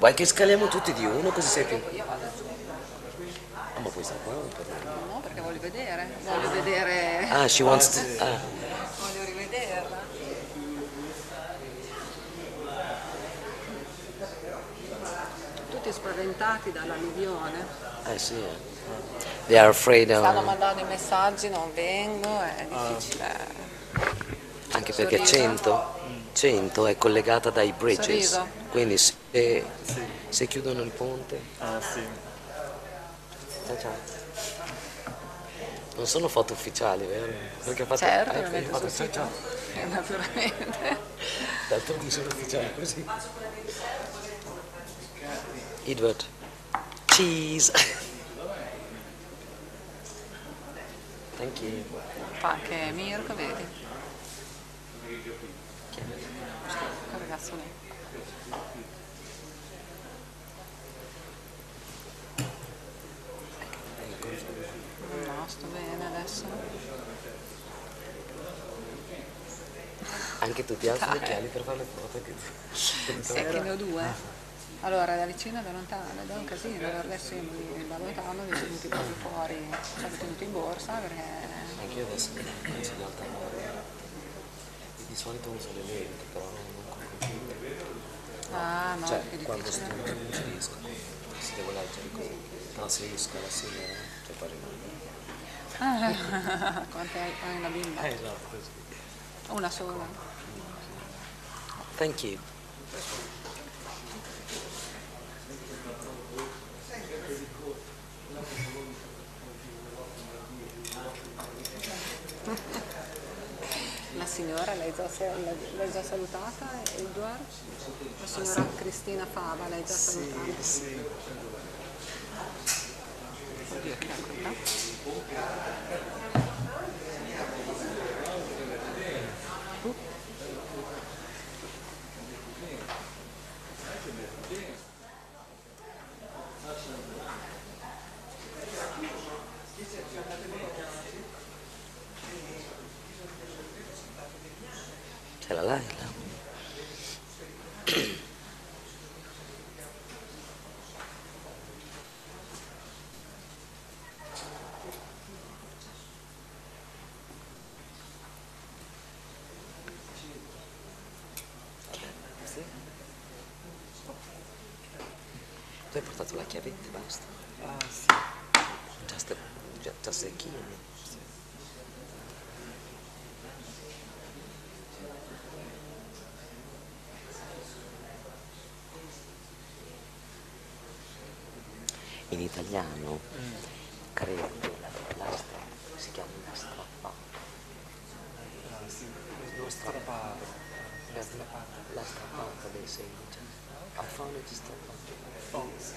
Vuoi che scaliamo tutti di uno così sei più... Io vado giù. Ah, ma puoi stare qua un po'. No, perché voglio vedere. Voglio vedere. Ah, she wants to... Ah, Voglio rivederla. Tutti spaventati dall'alluvione. eh sì, They are afraid Stanno of... mandando i messaggi, non vengo, è difficile. Anche perché Sorriso? 100 è collegata dai bridges, Sorriso? quindi se, Sì. se chiudono il ponte... Ah, sì. Ciao ciao. Non sono foto ufficiali, vero? Perché fate... Certo, le io metto faccio sul ciao sito. ciao. Naturalmente. D'altronde sono ufficiali così. Edward. Cheese. Thank you. Fa anche Mirko, vedi? Quel ragazzo lì. No, sto bene adesso. Anche tu ti alzi gli Dai. occhiali per fare le foto È che ne ho due. Allora, da vicino e da lontano, ed è un casino, allora adesso io da lontano li ho tenuti proprio fuori, cioè li ho tenuti in borsa perché... Anche io adesso penso di alternare. Di solito uso le lenti, però non con computer. Ah no, Cioè, è quando difficile. studio non ci riesco, se devo leggere così. Però se riesco alla sera, cioè poi rimane. Quante hai una bimba? Esatto, così. Una sola. Thank you. La signora, l'hai già salutata, Edward? La signora Cristina Fava, l'hai già salutata? Sì. Oddio, che è quella? C'è la Laila. Tu hai portato la chiavetta, basta. Ah, sì. Già secchino. In italiano credo che l'asta si chiami la strappa. Ah, sì. Lo strappato. La strappata. La strappata dei segni. I found it strappato. Oh, sì.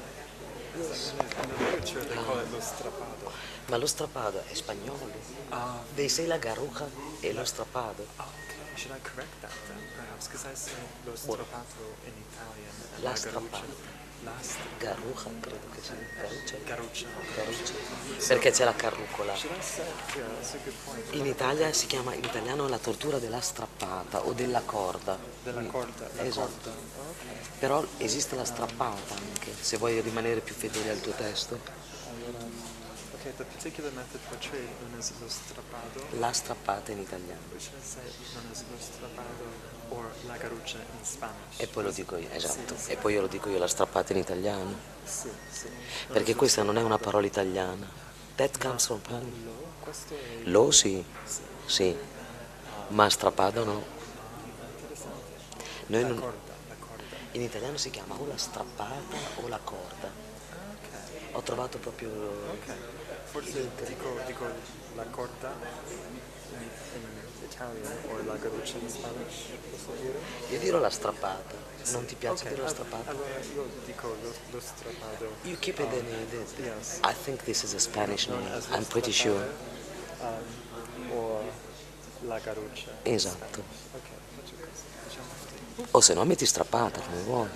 Nella picture they call it lo strappato. Ma lo strappado è spagnolo. Ah, Dei sei la garruja e lo strappado. oh, okay. Should I correct that then, perhaps? Because I say lo strappato in Italian and La la garruccia. strappata. La strappata. Garruja, credo che sia. Garruccia. Garruccia. Garruccia. Perché c'è la carrucola. Should I say? Yeah, that's a good point. In Italia si chiama in italiano la tortura della strappata o della corda. Della corda. La Esatto. corda. Ok. Però esiste la strappata anche, se vuoi rimanere più fedele al tuo testo. Allora, okay, the particular method portrayed known as lo strappato, La strappata in italiano. which I say known as lo strappato or la garruccia in Spanish. E poi lo dico io, esatto. Sì. E poi io lo dico io la strappata in italiano. Sì, sì. Perché questa non è una parola italiana. That comes from Spanish. Lo, questo è Lo sì, sì, ma strappata no. interessante. Noi La non- corda, la corda. in italiano si chiama o la strappata o la corda. Ok, Ho trovato proprio... ok. Forse dico la corda in Italian or la garruccia in Spanish, posso dire? Io dirò la strappata. Non ti piace Ok, dire la strappata? allora io dico lo strappato. You keep it Yes. I think this is a Spanish Known name. as lo I'm pretty sure. strappare, or la garruccia. Esatto. Ok, faccio così, diciamo così. O se no metti strappata come vuoi.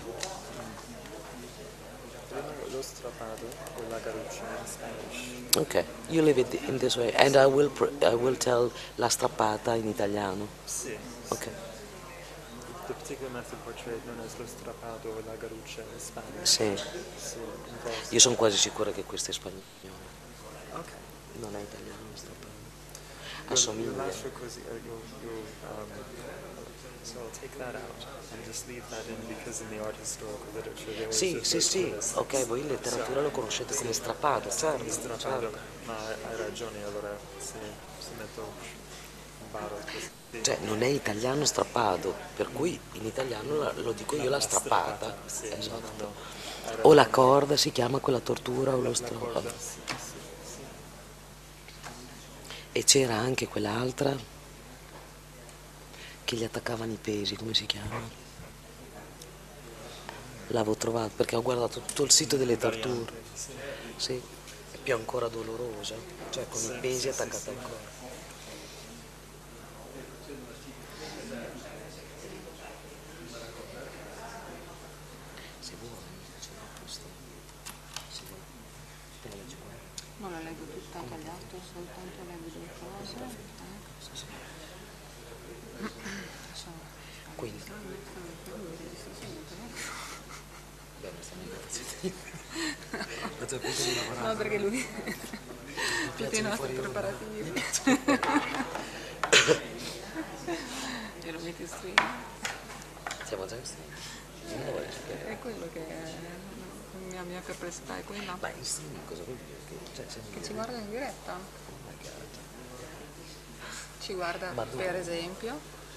Prima lo strappato o la garruccia in Spanish. Ok, you leave it in this way. And I will tell la strappata in italiano. Sì. Ok. the particular method portrayed known as lo strapado or la garrucha in Spanish. Sì, Involves. io sono quasi sicura che questo è spagnolo, Okay. non è italiano, sto parlando. You'll Assomiglia. lascio così, so I'll take that out and just leave that in because in the art historical literature they always Sì, refer sì, to it as ok, voi in letteratura lo conoscete come strappato, certo, strapado, certo. ma hai ragione, allora se metto un baro così. Cioè, non è italiano strappato, per cui in italiano lo dico io la strappata. Sì, Esatto. no, hai O la ragione. corda si chiama quella tortura o lo La strappato. corda, sì. E c'era anche quell'altra che gli attaccavano i pesi, come si chiama? L'avevo trovato perché ho guardato tutto il sito delle torture. Sì, è più ancora dolorosa, cioè con i pesi attaccati al corpo. Se vuoi, c'è un posto. Se vuoi, te la leggi qua. Non la leggo tutta tagliato, soltanto leggo due cose. Quindi, beh, non stiamo negoziando. No, perché lui tutti i piacciono nostri fuori onda. preparativi. E lo metti in stream. Siamo già in streaming. Non vuoi che... È quello che è la mia perplessità, è quella. Ma in streaming cosa vuol dire? Cioè, siamo Che ci guarda in diretta. Oh my God. Ci guarda, Ma dove? per esempio,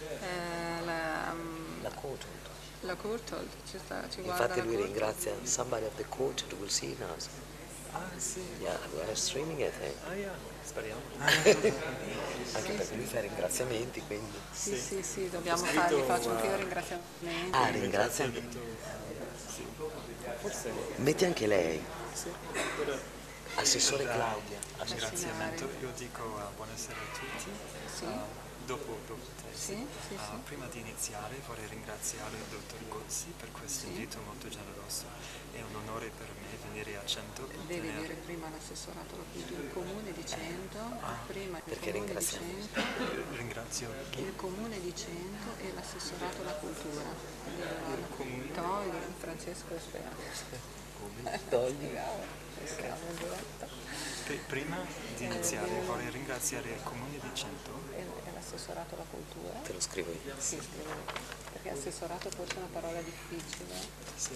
La coach. la Courtauld, ci guarda Infatti la lui Courtauld. ringrazia somebody at the coach will see us. Ah, sì. Yeah, we are streaming it. Ah, yeah. Speriamo. Anche perché lui fa i ringraziamenti, quindi. Sì, dobbiamo Scritto, fargli, faccio anche io ringraziamenti. Ah, ringrazia anche. Sì. Forse Metti anche lei. sì. Però Assessore Claudia. a ringraziamento io dico buonasera a tutti. Sì. Dopo te. Sì. Prima di iniziare vorrei ringraziare il dottor Gozzi per questo invito molto generoso. È un onore per me venire a Cento per Devi tenere- dire prima l'assessorato alla cultura, il comune di Cento, prima il perché comune di ringraziamo? Cento, Ringrazio il comune di Cento e l'assessorato alla cultura. Quindi togli Francesco Spera. Togli. Siamo in diretta. prima di iniziare vorrei ringraziare il comune di Cento. E l'assessorato alla cultura. Te lo scrivo io. Sì, scrivo. Perché assessorato forse è una parola difficile. Sì.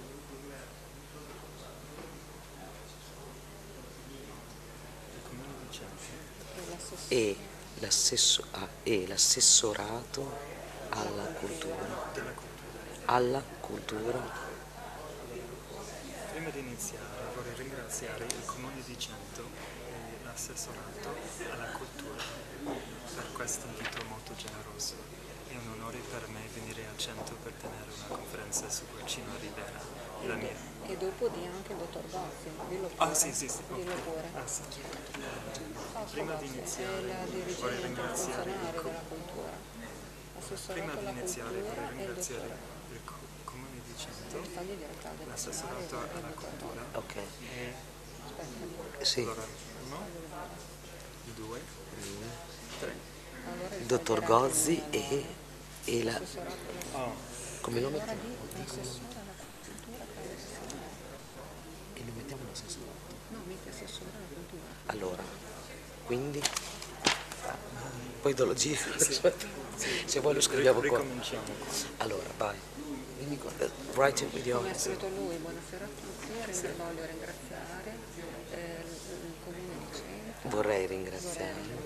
Il comune di Cento. E E l'assessorato alla cultura. Della cultura. Alla cultura. Prima di iniziare vorrei ringraziare il comune di Cento e l'assessorato alla cultura per questo invito molto generoso. È un onore per me venire a Cento per tenere una conferenza su Guercino Rivera, la mia. E dopo di anche il dottor Gozzi, dillo pure. Ah sì. Dillo pure. Ah, sì. Fausto Prima di Gozzi iniziare è la vorrei dirigente ringraziare funzionaria della cultura. Assessorato Prima di alla iniziare cultura vorrei e il ringraziare dottor. il comune di Cento, Fagli dire Claudia l'assessorato Nazionale e il alla dottor cultura Gozzi. Ok. e Sì. allora 1, 2, 3. Allora Il dottor Gozzi e la... l'assessorato Oh, Come lo allora mettiamo? di l'assessore alla cultura, Claudia Nazionale. E lo mettiamo l'assessore. No, mica assessore alla cultura. Allora, quindi... Poi te lo giro. Aspetta. Se vuoi lo scriviamo qua. ricominciamo. Allora, vai. Dimmi qua. Write it with your... Come ha scritto lui, buonasera a tutti, voglio ringraziare il comune di Cento. Vorrei ringraziare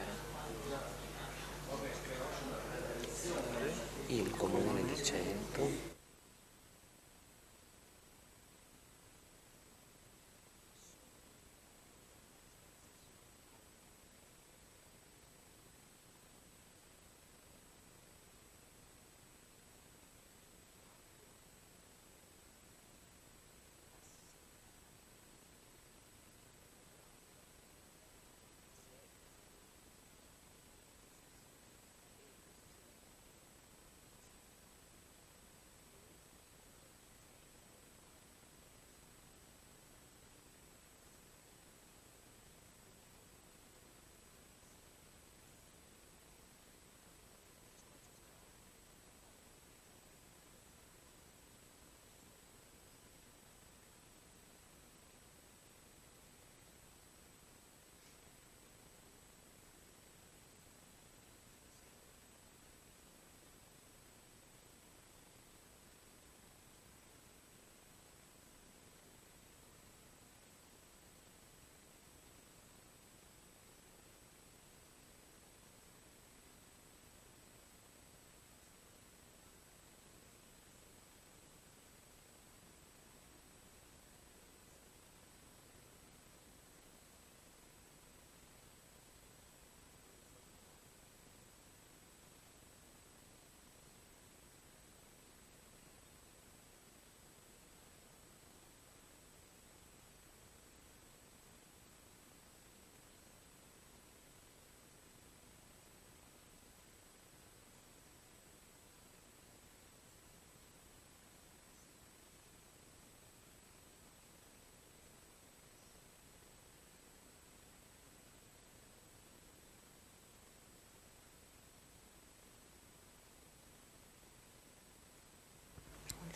il comune di Cento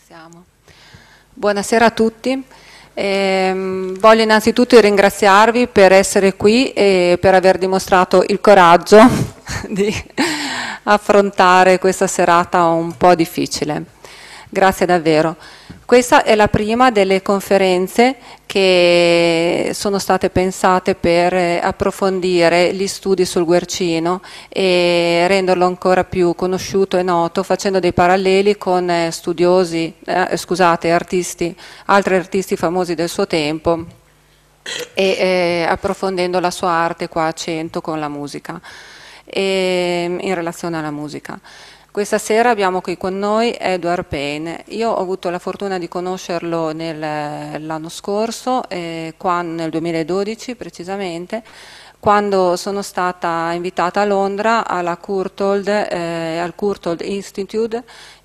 Iniziamo. Buonasera a tutti. Voglio innanzitutto ringraziarvi per essere qui e per aver dimostrato il coraggio di affrontare questa serata un po' difficile. Grazie davvero. Questa è la prima delle conferenze che sono state pensate per approfondire gli studi sul Guercino e renderlo ancora più conosciuto e noto, facendo dei paralleli con studiosi, artisti, altri artisti famosi del suo tempo e approfondendo la sua arte qua a Cento con la musica, in relazione alla musica. Questa sera abbiamo qui con noi Edward Payne. Io ho avuto la fortuna di conoscerlo l'anno scorso, nel 2012 precisamente, quando sono stata invitata a Londra al Courtauld Institute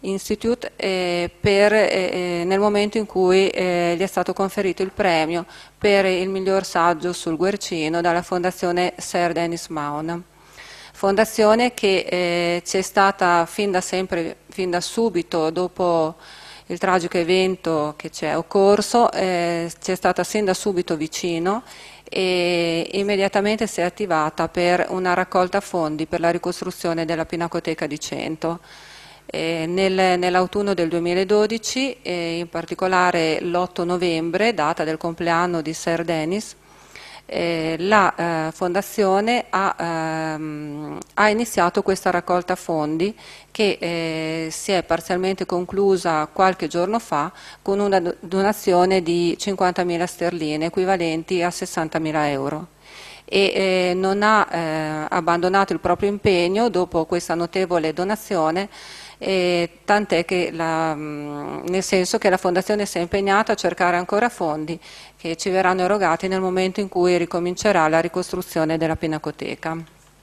nel momento in cui gli è stato conferito il premio per il miglior saggio sul Guercino dalla Fondazione Sir Denis Mawne. Fondazione che c'è stata fin da subito, dopo il tragico evento che c'è occorso, c'è stata sin da subito vicino e immediatamente si è attivata per una raccolta fondi per la ricostruzione della Pinacoteca di Cento. Nell'autunno del 2012, in particolare l'8 novembre, data del compleanno di Sir Denis, la Fondazione ha iniziato questa raccolta fondi che si è parzialmente conclusa qualche giorno fa con una donazione di 50.000 sterline, equivalenti a 60.000 euro. E non ha abbandonato il proprio impegno dopo questa notevole donazione, tant'è che nel senso che la Fondazione si è impegnata a cercare ancora fondi che ci verranno erogati nel momento in cui ricomincerà la ricostruzione della Pinacoteca.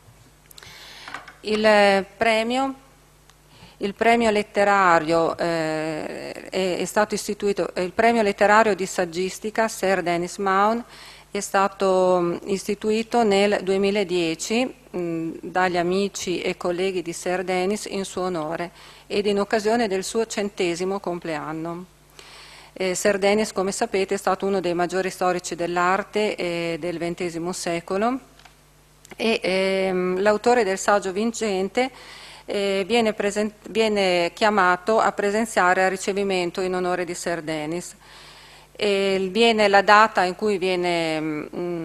Il premio letterario è stato istituito, il premio letterario di saggistica Sir Denis Mawne è stato istituito nel 2010 dagli amici e colleghi di Sir Denis in suo onore ed in occasione del suo 100° compleanno. Sir Denis, come sapete, è stato uno dei maggiori storici dell'arte del XX secolo e l'autore del saggio vincente viene chiamato a presenziare al ricevimento in onore di Sir Denis. La data in cui viene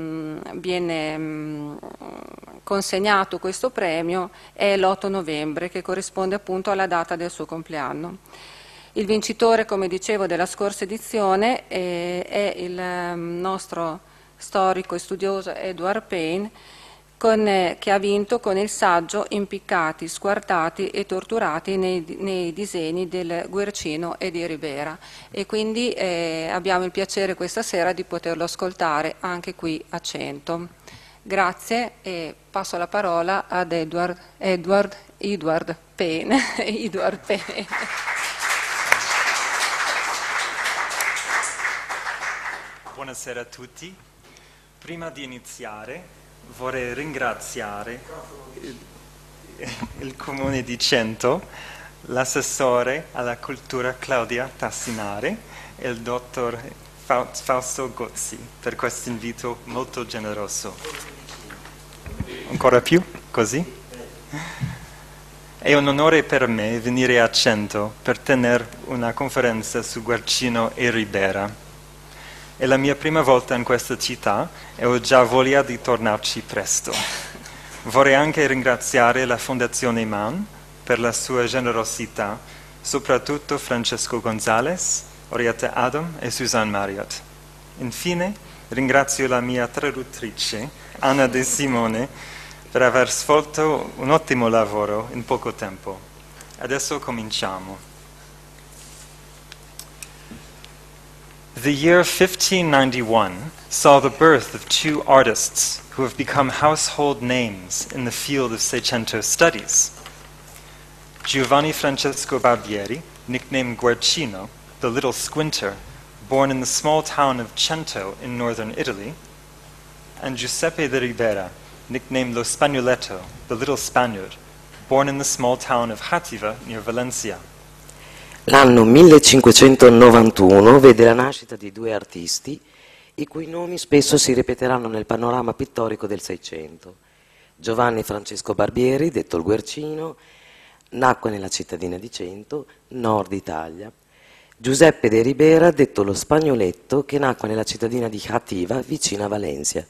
consegnato questo premio è l'8 novembre, che corrisponde appunto alla data del suo compleanno. Il vincitore, come dicevo, della scorsa edizione è il nostro storico e studioso Edward Payne, che ha vinto con il saggio Impiccati, squartati e torturati nei disegni del Guercino e di Ribera, e quindi abbiamo il piacere questa sera di poterlo ascoltare anche qui a Cento. Grazie e passo la parola ad Edward Payne. Edward Payne. Buonasera a tutti. Prima di iniziare vorrei ringraziare il Comune di Cento, l'assessore alla cultura Claudia Tassinari e il dottor Fausto Gozzi per questo invito molto generoso. Ancora più? Così? È un onore per me venire a Cento per tenere una conferenza su Guercino e Ribera. È la mia prima volta in questa città e ho già voglia di tornarci presto. Vorrei anche ringraziare la Fondazione Mann per la sua generosità, soprattutto Francesco Gonzalez, Orietta Adam e Suzanne Marriott. Infine ringrazio la mia traduttrice, Anna De Simone, per aver svolto un ottimo lavoro in poco tempo. Adesso cominciamo. The year 1591 saw the birth of two artists who have become household names in the field of Seicento studies. Giovanni Francesco Barbieri, nicknamed Guercino, the Little Squinter, born in the small town of Cento in northern Italy, and Giuseppe de Ribera, nicknamed Lo Spagnoletto, the Little Spaniard, born in the small town of Játiva near Valencia. L'anno 1591 vede la nascita di due artisti i cui nomi spesso si ripeteranno nel panorama pittorico del Seicento. Giovanni Francesco Barbieri, detto il Guercino, nacque nella cittadina di Cento, nord Italia. Giuseppe de Ribera, detto lo Spagnoletto, che nacque nella cittadina di Játiva, vicina Valencia.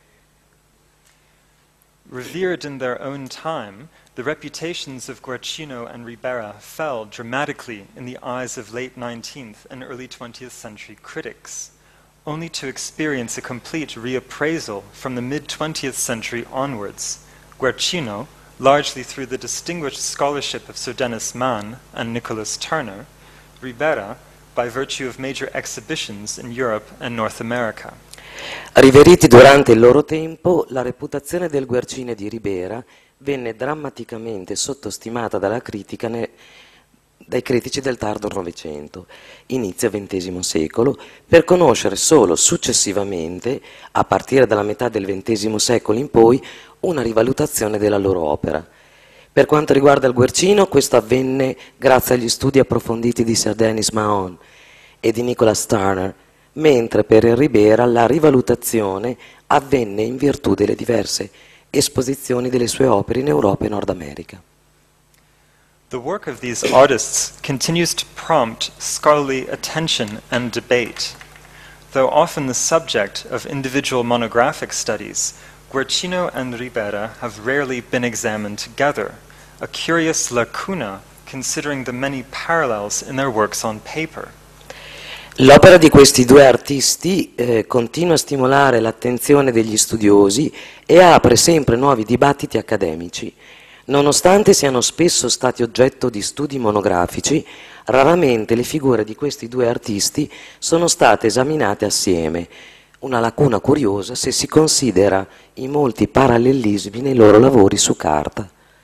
Revered in their own time, the reputations of Guercino and Ribera fell dramatically in the eyes of late 19th and early 20th century critics, only to experience a complete reappraisal from the mid-20th century onwards. Guercino, largely through the distinguished scholarship of Sir Denis Mann and Nicholas Turner, Ribera, by virtue of major exhibitions in Europe and North America. Riveriti durante il loro tempo, la reputazione del Guercino e di Ribera venne drammaticamente sottostimata dalla critica dai critici del tardo Novecento, inizio XX secolo, per conoscere solo successivamente, a partire dalla metà del XX secolo in poi, una rivalutazione della loro opera. Per quanto riguarda il Guercino, questo avvenne grazie agli studi approfonditi di Sir Denis Mahon e di Nicholas Turner, mentre per il Ribera la rivalutazione avvenne in virtù delle diverse esposizioni delle sue opere in Europa e Nord America. The work of these artists continues to prompt scholarly attention and debate. Though often the subject of individual monographic studies, Guercino and Ribera have rarely been examined together, a curious lacuna considering the many parallels in their works on paper. L'opera di questi due artisti continua a stimolare l'attenzione degli studiosi e apre sempre nuovi dibattiti accademici. Nonostante siano spesso stati oggetto di studi monografici, raramente le figure di questi due artisti sono state esaminate assieme, una lacuna curiosa se si considera i molti parallelismi nei loro lavori su carta.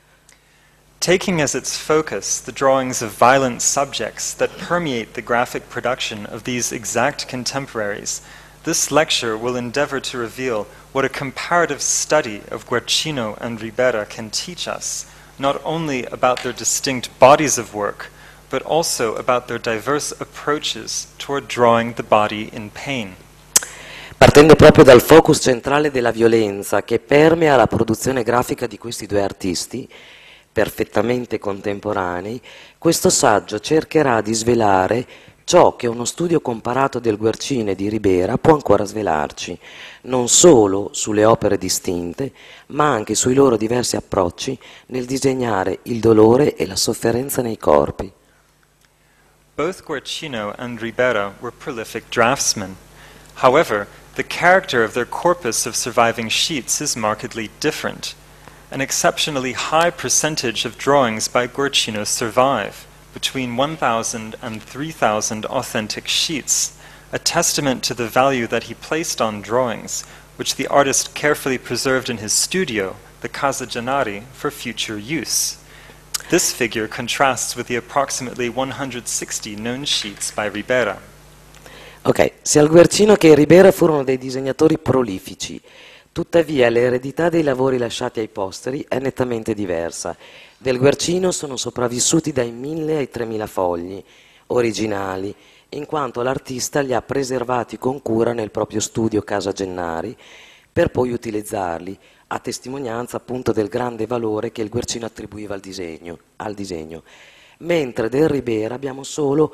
Taking as its focus the drawings of violent subjects that permeate the graphic production of these exact contemporaries, this lecture will endeavor to reveal what a comparative study of Guercino and Ribera can teach us, not only about their distinct bodies of work, but also about their diverse approaches toward drawing the body in pain. Partendo proprio dal focus centrale della violenza che permea la produzione grafica di questi due artisti, perfettamente contemporanei, questo saggio cercherà di svelare ciò che uno studio comparato del Guercino e di Ribera può ancora svelarci, non solo sulle opere distinte, ma anche sui loro diversi approcci nel disegnare il dolore e la sofferenza nei corpi. Both Guercino and Ribera were prolific draftsmen. However, the character of their corpus of surviving sheets is markedly different. An exceptionally high percentage of drawings by Guercino survive, between 1,000 and 3,000 authentic sheets, a testament to the value that he placed on drawings, which the artist carefully preserved in his studio, the Casa Gennari, for future use. This figure contrasts with the approximately 160 known sheets by Ribera. Ok, sia il Guercino che il Ribera furono dei disegnatori prolifici. Tuttavia l'eredità dei lavori lasciati ai posteri è nettamente diversa. Del Guercino sono sopravvissuti dai 1.000 ai 3.000 fogli originali, in quanto l'artista li ha preservati con cura nel proprio studio Casa Gennari, per poi utilizzarli, a testimonianza appunto del grande valore che il Guercino attribuiva al disegno. Mentre del Ribera abbiamo solo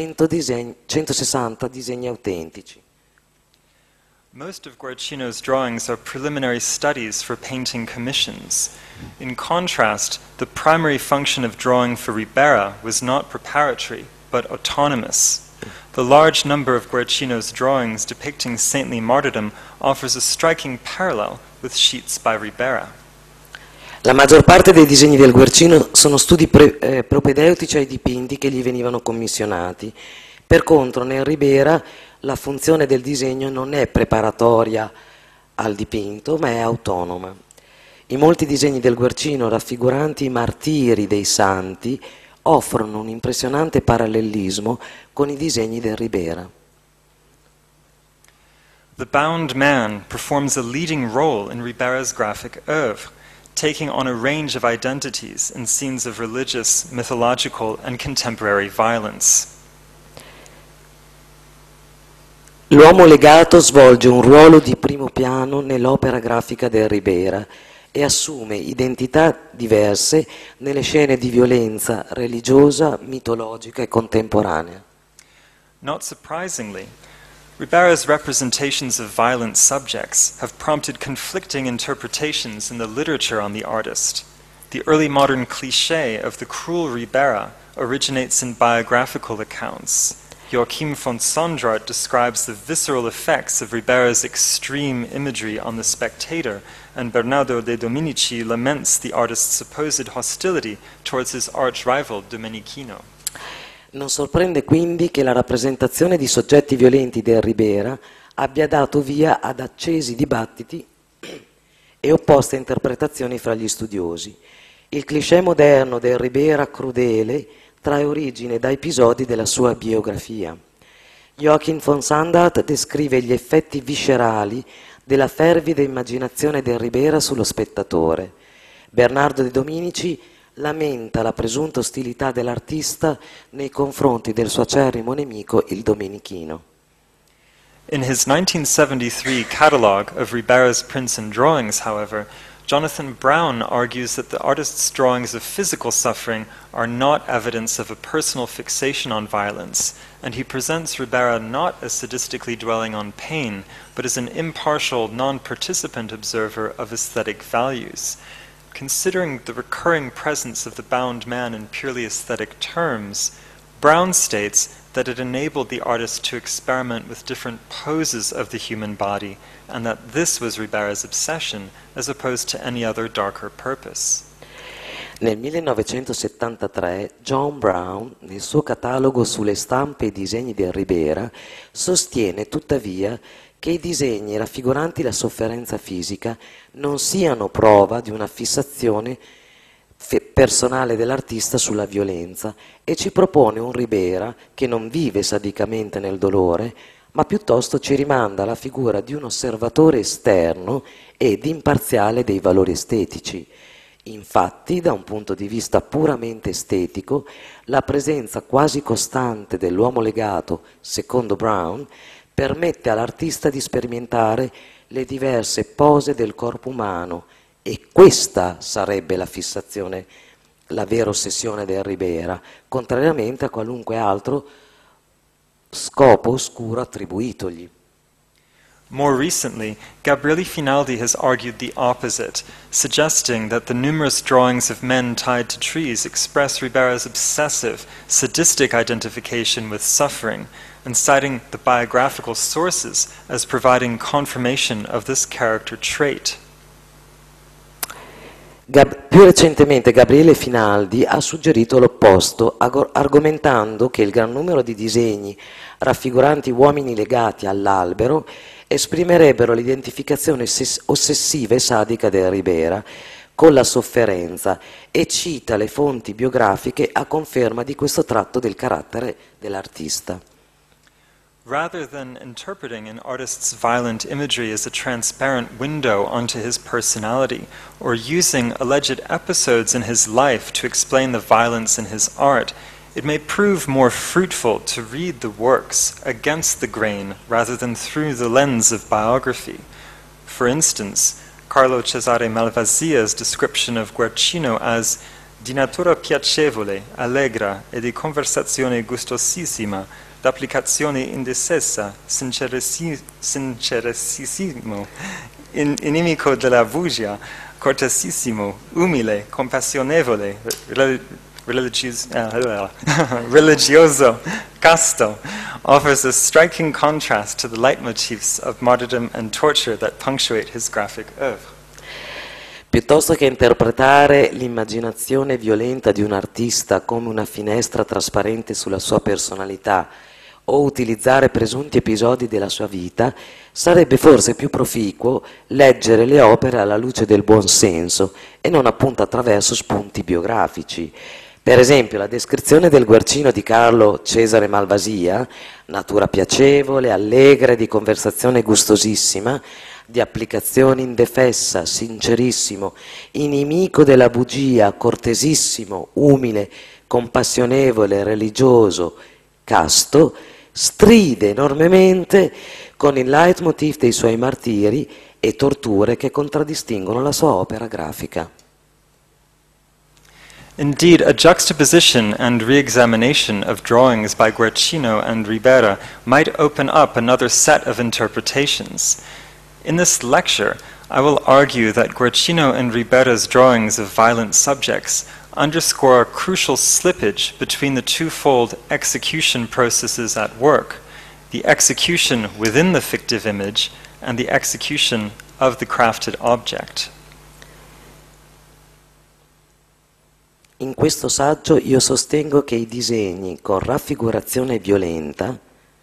160 disegni autentici. Most of Guercino's drawings are preliminary studies for painting commissions. In contrast, the primary function of drawing for Ribera was not preparatory, but autonomous. The large number of Guercino's drawings depicting saintly martyrdom offers a striking parallel with sheets by Ribera. La maggior parte dei disegni del Guercino sono studi propedeutici ai dipinti che gli venivano commissionati. Per contro, nel Ribera la funzione del disegno non è preparatoria al dipinto, ma è autonoma. I molti disegni del Guercino raffiguranti i martiri dei santi offrono un impressionante parallelismo con i disegni del Ribera. The bound man performs a leading role in Ribera's graphic oeuvre, taking on a range of identities in scenes of religious, mythological, and contemporary violence. L'uomo legato svolge un ruolo di primo piano nell'opera grafica del Ribera e assume identità diverse nelle scene di violenza religiosa, mitologica e contemporanea. Not surprisingly, Ribera's representations of violent subjects have prompted conflicting interpretations in the literature on the artist. The early modern cliché of the cruel Ribera originates in biographical accounts. Joachim von Sondrart describes the visceral effects of Ribera's extreme imagery on the spectator, and Bernardo de Dominici laments the artist's supposed hostility towards his arch-rival Domenichino. Non sorprende quindi che la rappresentazione di soggetti violenti del Ribera abbia dato via ad accesi dibattiti e opposte interpretazioni fra gli studiosi. Il cliché moderno del Ribera crudele trae origine da episodi della sua biografia. Joachim von Sandrart descrive gli effetti viscerali della fervida immaginazione del Ribera sullo spettatore. Bernardo de Dominici lamenta la presunta ostilità dell'artista nei confronti del suo acerrimo nemico, il Domenichino. In his 1973 catalogue of Ribera's prints and drawings, however, Jonathan Brown argues that the artist's drawings of physical suffering are not evidence of a personal fixation on violence, and he presents Ribera not as sadistically dwelling on pain, but as an impartial, non-participant observer of aesthetic values. Considering the recurring presence of the bound man in purely aesthetic terms, Brown states that it enabled the artist to experiment with different poses of the human body, and that this was Ribera's obsession, as opposed to any other darker purpose. Nel 1973 John Brown, nel suo catalogo sulle stampe e disegni del Ribera, sostiene tuttavia che i disegni raffiguranti la sofferenza fisica non siano prova di una fissazione personale dell'artista sulla violenza e ci propone un Ribera che non vive sadicamente nel dolore, ma piuttosto ci rimanda alla figura di un osservatore esterno ed imparziale dei valori estetici. Infatti, da un punto di vista puramente estetico, la presenza quasi costante dell'uomo legato, secondo Brown, permette all'artista di sperimentare le diverse pose del corpo umano, e questa sarebbe la fissazione, la vera ossessione del Ribera, contrariamente a qualunque altro scopo oscuro attribuitogli. More recently, Gabriele Finaldi has argued the opposite, suggesting that the numerous drawings of men tied to trees express Ribera's obsessive, sadistic identification with suffering, and citing the biographical sources as providing confirmation of this character trait. Più recentemente Gabriele Finaldi ha suggerito l'opposto, argomentando che il gran numero di disegni raffiguranti uomini legati all'albero esprimerebbero l'identificazione ossessiva e sadica del Ribera con la sofferenza e cita le fonti biografiche a conferma di questo tratto del carattere dell'artista. Rather than interpreting an artist's violent imagery as a transparent window onto his personality, or using alleged episodes in his life to explain the violence in his art, it may prove more fruitful to read the works against the grain rather than through the lens of biography. For instance, Carlo Cesare Malvasia's description of Guercino as di natura piacevole, allegra e di conversazione gustosissima, d'applicazione indecessa, sincerissimo, inimico della bugia, cortesissimo, umile, compassionevole, religioso, casto, offers a striking contrast to the leitmotifs of martyrdom and torture that punctuate his graphic oeuvre. Piuttosto che interpretare l'immaginazione violenta di un artista come una finestra trasparente sulla sua personalità o utilizzare presunti episodi della sua vita, sarebbe forse più proficuo leggere le opere alla luce del buon senso e non appunto attraverso spunti biografici. Per esempio, la descrizione del Guercino di Carlo Cesare Malvasia, natura piacevole, allegra e di conversazione gustosissima, di applicazione indefessa, sincerissimo, inimico della bugia, cortesissimo, umile, compassionevole, religioso, casto, stride enormemente con il leitmotiv dei suoi martiri e torture che contraddistinguono la sua opera grafica. Indeed, a juxtaposition and re-examination of drawings by Guercino and Ribera might open up another set of interpretations. In this lecture, I will argue that Guercino and Ribera's drawings of violent subjects underscore a crucial slippage between the twofold execution processes at work, the execution within the fictive image and the execution of the crafted object. In questo saggio io sostengo che i disegni con raffigurazione violenta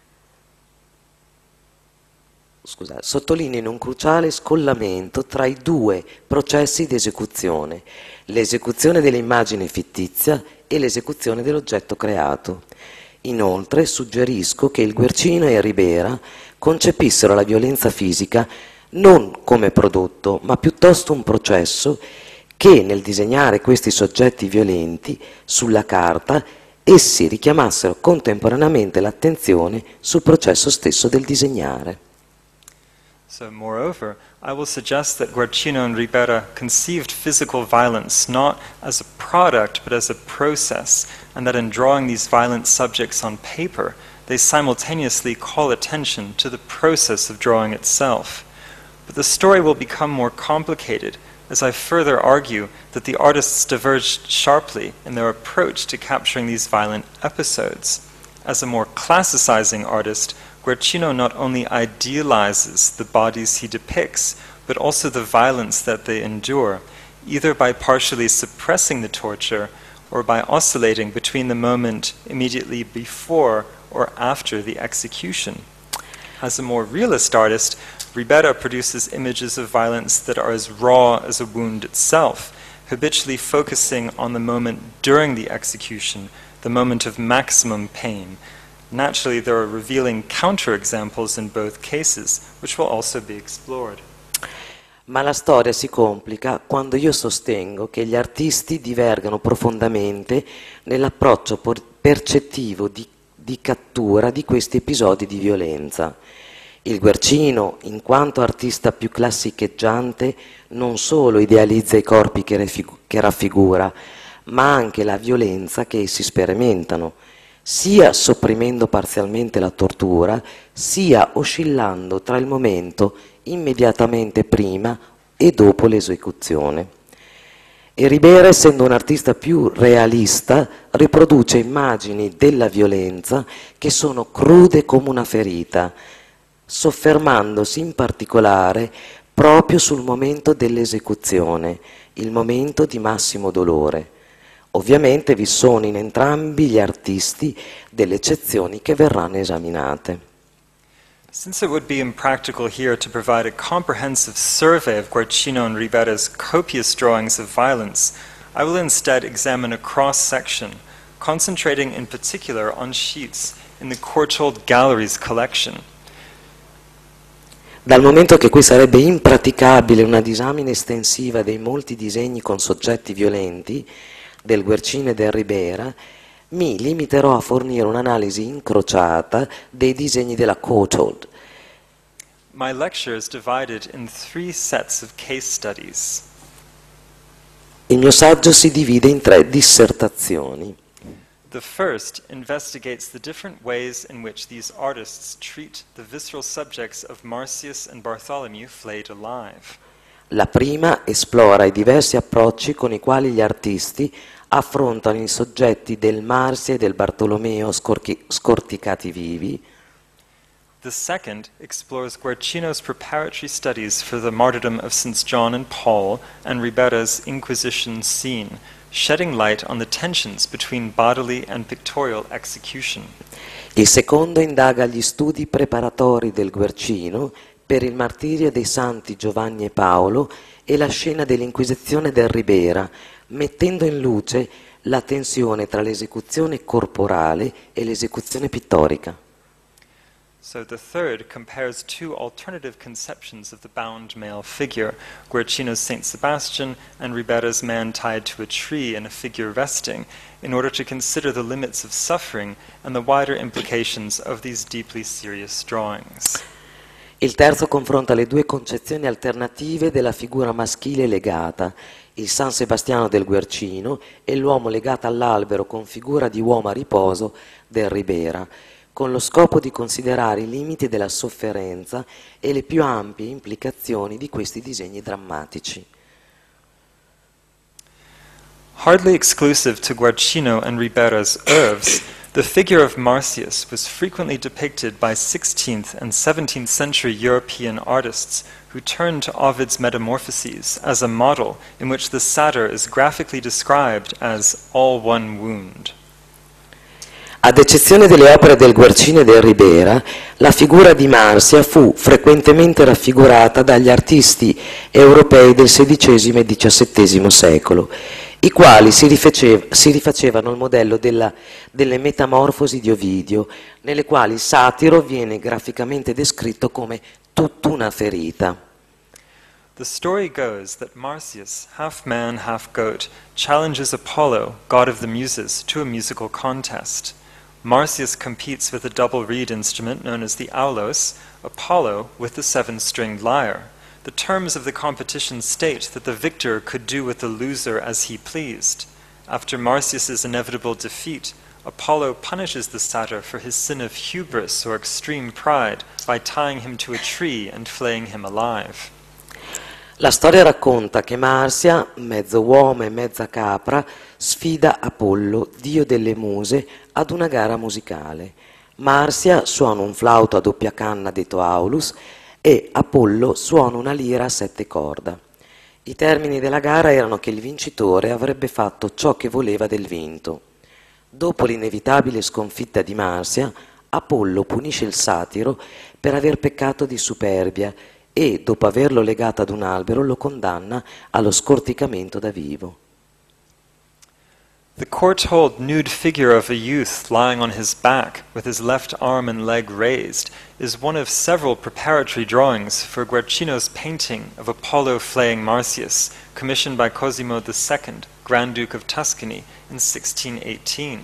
sottolineano un cruciale scollamento tra i due processi di esecuzione, l'esecuzione dell'immagine fittizia e l'esecuzione dell'oggetto creato. Inoltre suggerisco che il Guercino e Ribera concepissero la violenza fisica non come prodotto, ma piuttosto un processo che nel disegnare questi soggetti violenti sulla carta essi richiamassero contemporaneamente l'attenzione sul processo stesso del disegnare. So, moreover, I will suggest that Guercino and Ribera conceived physical violence not as a product but as a process, and that in drawing these violent subjects on paper, they simultaneously call attention to the process of drawing itself. But the story will become more complicated as I further argue that the artists diverged sharply in their approach to capturing these violent episodes. As a more classicizing artist, Guercino not only idealizes the bodies he depicts, but also the violence that they endure, either by partially suppressing the torture or by oscillating between the moment immediately before or after the execution. As a more realist artist, Ribera produces images of violence that are as raw as a wound itself, habitually focusing on the moment during the execution, the moment of maximum pain. Naturally, there are revealing counterexamples in both cases, which will also be explored. Ma la storia si complica quando io sostengo che gli artisti divergano profondamente nell'approccio percettivo di cattura di questi episodi di violenza. Il Guercino, in quanto artista più classicheggiante, non solo idealizza i corpi che raffigura, ma anche la violenza che essi sperimentano, sia sopprimendo parzialmente la tortura, sia oscillando tra il momento immediatamente prima e dopo l'esecuzione. E Ribera, essendo un artista più realista, riproduce immagini della violenza che sono crude come una ferita, soffermandosi in particolare proprio sul momento dell'esecuzione, il momento di massimo dolore. Ovviamente vi sono in entrambi gli artisti delle eccezioni che verranno esaminate. Since it would be impractical here to provide a comprehensive survey of Guercino and Ribera's copious drawings of violence, I will instead examine a cross-section, concentrating in particular on sheets in the Courtauld Galleries collection. Dal momento che qui sarebbe impraticabile una disamina estensiva dei molti disegni con soggetti violenti del Guercino e del Ribera, mi limiterò a fornire un'analisi incrociata dei disegni della Courtauld. My lecture is divided in 3 sets of case studies. Il mio saggio si divide in 3 dissertazioni. The first investigates the different ways in which these artists treat the visceral subjects of Marsyas and Bartholomew flayed alive. La prima esplora i diversi approcci con i quali gli artisti affrontano i soggetti del Marsia e del Bartolomeo scorticati vivi. The second explores Guercino's preparatory studies for the martyrdom of St. John and Paul and Ribera's Inquisition scene, shedding light on the tensions between bodily and pictorial execution. Il secondo indaga gli studi preparatori del Guercino per il martirio dei santi Giovanni e Paolo e la scena dell'Inquisizione del Ribera, mettendo in luce la tensione tra l'esecuzione corporale e l'esecuzione pittorica. So the third compares two alternative conceptions of the bound male figure, Guercino's Saint Sebastian and Ribera's man tied to a tree and a figure resting, in order to consider the limits of suffering and the wider implications of these deeply serious drawings. Il terzo confronta le due concezioni alternative della figura maschile legata, il San Sebastiano del Guercino e l'uomo legato all'albero con figura di uomo a riposo del Ribera, con lo scopo di considerare i limiti della sofferenza e le più ampie implicazioni di questi disegni drammatici. Hardly exclusive to Guercino and Ribera's oeuvres, the figure of Marsyas was frequently depicted by 16th and 17th century European artists who turned to Ovid's Metamorphoses as a model in which the satyr is graphically described as all one wound. Ad eccezione delle opere del Guercino e del Ribera, la figura di Marsia fu frequentemente raffigurata dagli artisti europei del XVI e XVII secolo, i quali si rifacevano al modello delle Metamorfosi di Ovidio, nelle quali il satiro viene graficamente descritto come tutta una ferita. The story goes that Marsyas, half man, half goat, challenges Apollo, god of the Muses, to a musical contest. Marsyas competes with a double reed instrument known as the aulos, Apollo with the seven-stringed lyre. The terms of the competition state that the victor could do with the loser as he pleased. After Marsyas's inevitable defeat, Apollo punishes the satyr for his sin of hubris or extreme pride by tying him to a tree and flaying him alive. La storia racconta che Marsia, mezzo uomo e mezza capra, sfida Apollo, dio delle muse, ad una gara musicale. Marsia suona un flauto a doppia canna detto aulus e Apollo suona una lira a 7 corda. I termini della gara erano che il vincitore avrebbe fatto ciò che voleva del vinto. Dopo l'inevitabile sconfitta di Marsia, Apollo punisce il satiro per aver peccato di superbia e, dopo averlo legato ad un albero, lo condanna allo scorticamento da vivo. The foretold nude figure of a youth lying on his back with his left arm and leg raised is one of several preparatory drawings for Guercino's painting of Apollo flaying Marsyas, commissioned by Cosimo II, Grand Duke of Tuscany, in 1618.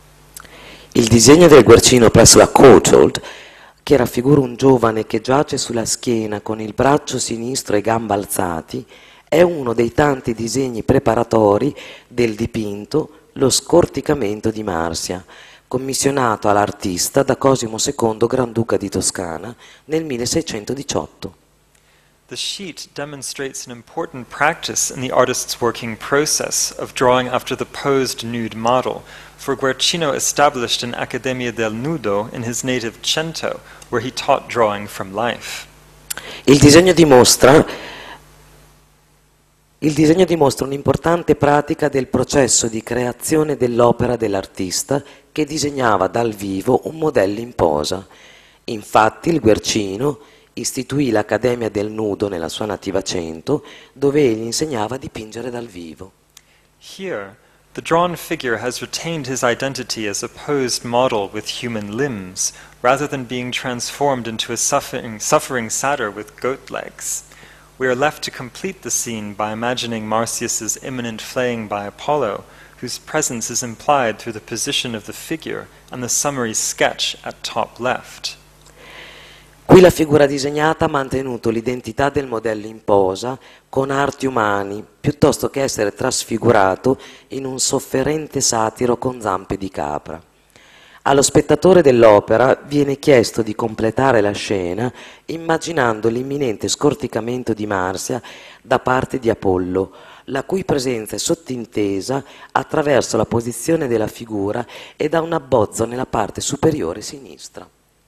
Il disegno del Guercino presso la Courtauld, che raffigura un giovane che giace sulla schiena con il braccio sinistro e gamba alzati, è uno dei tanti disegni preparatori del dipinto Lo scorticamento di Marsia, commissionato all'artista da Cosimo II, Granduca di Toscana, nel 1618. The sheet demonstrates an important practice in the artist's working process of drawing after the posed nude model, for Guercino established an Accademia del Nudo in his native Cento, where he taught drawing from life. Il disegno dimostra un'importante pratica del processo di creazione dell'opera dell'artista che disegnava dal vivo un modello in posa. Infatti il Guercino istituì l'Accademia del Nudo nella sua nativa Cento, dove egli insegnava a dipingere dal vivo. Here, the drawn figure has retained his identity as a posed model with human limbs, rather than being transformed into a suffering satyr with goat legs. We are left to complete the scene by imagining Marsyas's imminent flaying by Apollo, whose presence is implied through the position of the figure and the summary sketch at top left. Qui la figura disegnata ha mantenuto l'identità del modello in posa con arti umani, piuttosto che essere trasfigurato in un sofferente satiro con zampe di capra. Allo spettatore dell'opera viene chiesto di completare la scena immaginando l'imminente scorticamento di Marsia da parte di Apollo, la cui presenza è sottintesa attraverso la posizione della figura e da un abbozzo nella parte superiore sinistra.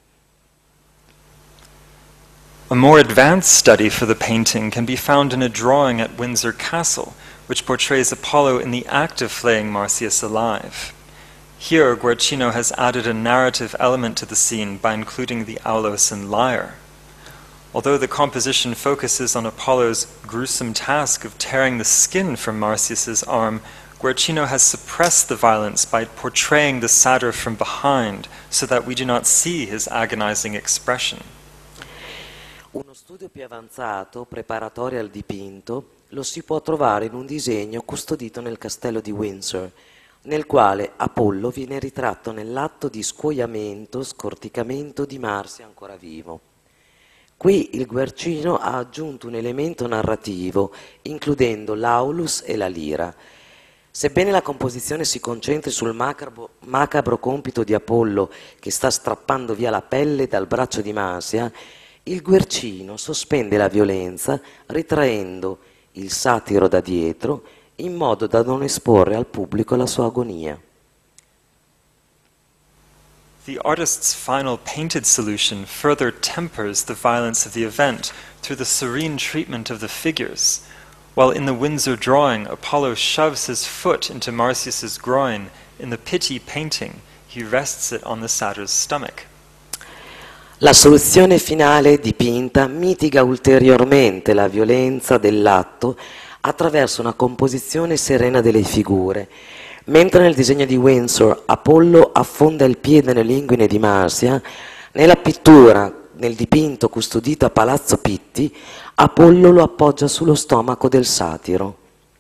A more advanced study for the painting can be found in a drawing at Windsor Castle, which portrays Apollo in the act of flaying Marsyas alive. Here, Guercino has added a narrative element to the scene by including the aulos and lyre. Although the composition focuses on Apollo's gruesome task of tearing the skin from Marsyas's arm, Guercino has suppressed the violence by portraying the satyr from behind so that we do not see his agonizing expression. Uno studio più avanzato, preparatorio al dipinto, lo si può trovare in un disegno custodito nel castello di Windsor, nel quale Apollo viene ritratto nell'atto di scuoiamento, scorticamento di Marsia ancora vivo. Qui il Guercino ha aggiunto un elemento narrativo, includendo l'Aulus e la lira. Sebbene la composizione si concentri sul macabro compito di Apollo che sta strappando via la pelle dal braccio di Marsia, il Guercino sospende la violenza ritraendo il satiro da dietro in modo da non esporre al pubblico la sua agonia. The artist's final painted solution further tempers the violence of the event through the serene treatment of the figures, while in the Windsor drawing Apollo shoves his foot into Marsyas's groin. In the Pitti painting, he rests it on the satyr's stomach. La soluzione finale dipinta mitiga ulteriormente la violenza dell'atto attraverso una composizione serena delle figure. Mentre nel disegno di Windsor Apollo affonda il piede nell'inguine di Marsia, nella pittura, nel dipinto custodito a Palazzo Pitti, Apollo lo appoggia sullo stomaco del satiro.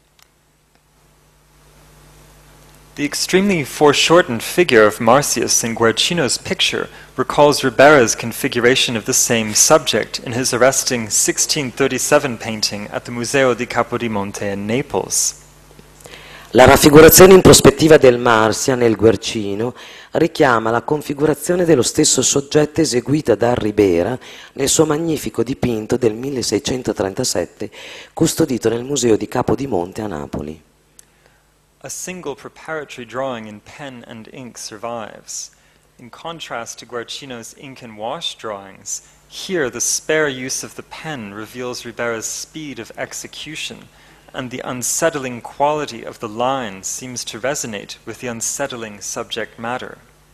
The extremely foreshortened figure of Marsyas in Guercino's picture recalls Ribera's configuration of the same subject in his arresting 1637 painting at the Museo di Capodimonte in Naples. La raffigurazione in prospettiva del Marsia nel Guercino richiama la configurazione dello stesso soggetto eseguita da Ribera nel suo magnifico dipinto del 1637 custodito nel Museo di Capodimonte a Napoli. A single preparatory drawing in pen and ink survives. In contrast to Guercino's ink and wash drawings, here the spare use of the pen reveals Ribera's speed of execution, and the unsettling quality of the line seems to resonate with the unsettling subject matter.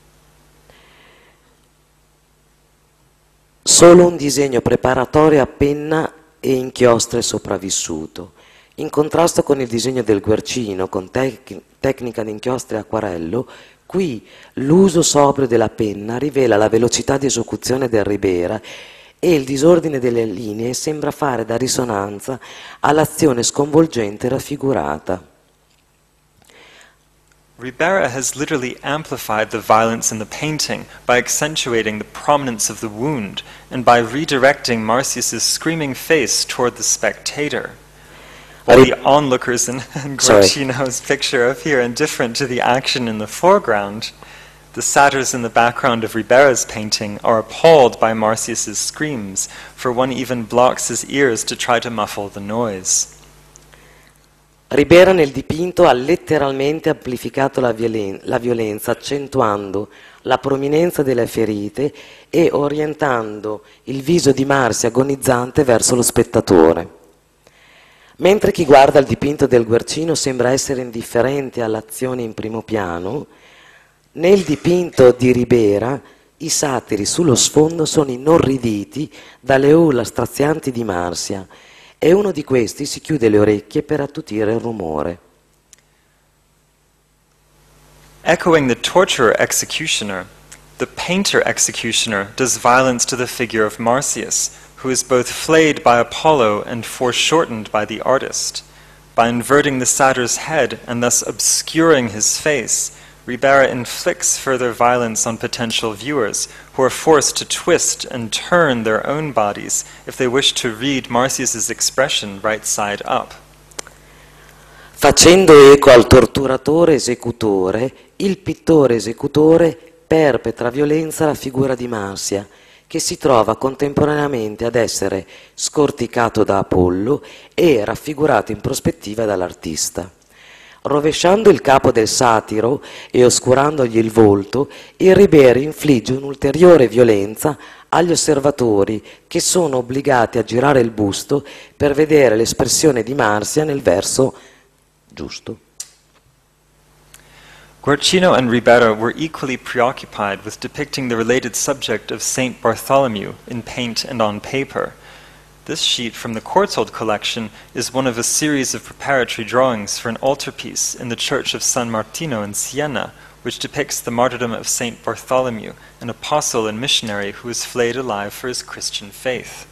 Solo un disegno preparatorio a penna e inchiostro è sopravvissuto. In contrasto con il disegno del Guercino, con tecnica di inchiostro e acquarello, qui l'uso sobrio della penna rivela la velocità di esecuzione del Ribera e il disordine delle linee sembra fare da risonanza all'azione sconvolgente raffigurata. Ribera has literally amplified the violence in the painting by accentuating the prominence of the wound and by redirecting Marsyas's screaming face toward the spectator. While the onlookers in Guercino's picture appear indifferent to the action in the foreground, the satyrs in the background of Ribera's painting are appalled by Marsyas's screams, for one even blocks his ears to try to muffle the noise. Ribera nel dipinto ha letteralmente amplificato la violenza, accentuando la prominenza delle ferite e orientando il viso di Marsia agonizzante verso lo spettatore. Mentre chi guarda il dipinto del Guercino sembra essere indifferente all'azione in primo piano, nel dipinto di Ribera i satiri sullo sfondo sono inorriditi dalle urla strazianti di Marsia e uno di questi si chiude le orecchie per attutire il rumore. Echoing the torturer executioner, the painter executioner does violence to the figure of Marsyas, who is both flayed by Apollo and foreshortened by the artist. By inverting the satyr's head and thus obscuring his face, Ribera inflicts further violence on potential viewers, who are forced to twist and turn their own bodies if they wish to read Marsyas's expression right side up. Facendo eco al torturatore esecutore, il pittore esecutore perpetra violenza alla figura di Marsia, che si trova contemporaneamente ad essere scorticato da Apollo e raffigurato in prospettiva dall'artista. Rovesciando il capo del satiro e oscurandogli il volto, il Ribera infligge un'ulteriore violenza agli osservatori che sono obbligati a girare il busto per vedere l'espressione di Marsia nel verso giusto. Guercino and Ribera were equally preoccupied with depicting the related subject of Saint Bartholomew in paint and on paper. This sheet from the Courtauld collection is one of a series of preparatory drawings for an altarpiece in the Church of San Martino in Siena, which depicts the martyrdom of Saint Bartholomew, an apostle and missionary who was flayed alive for his Christian faith.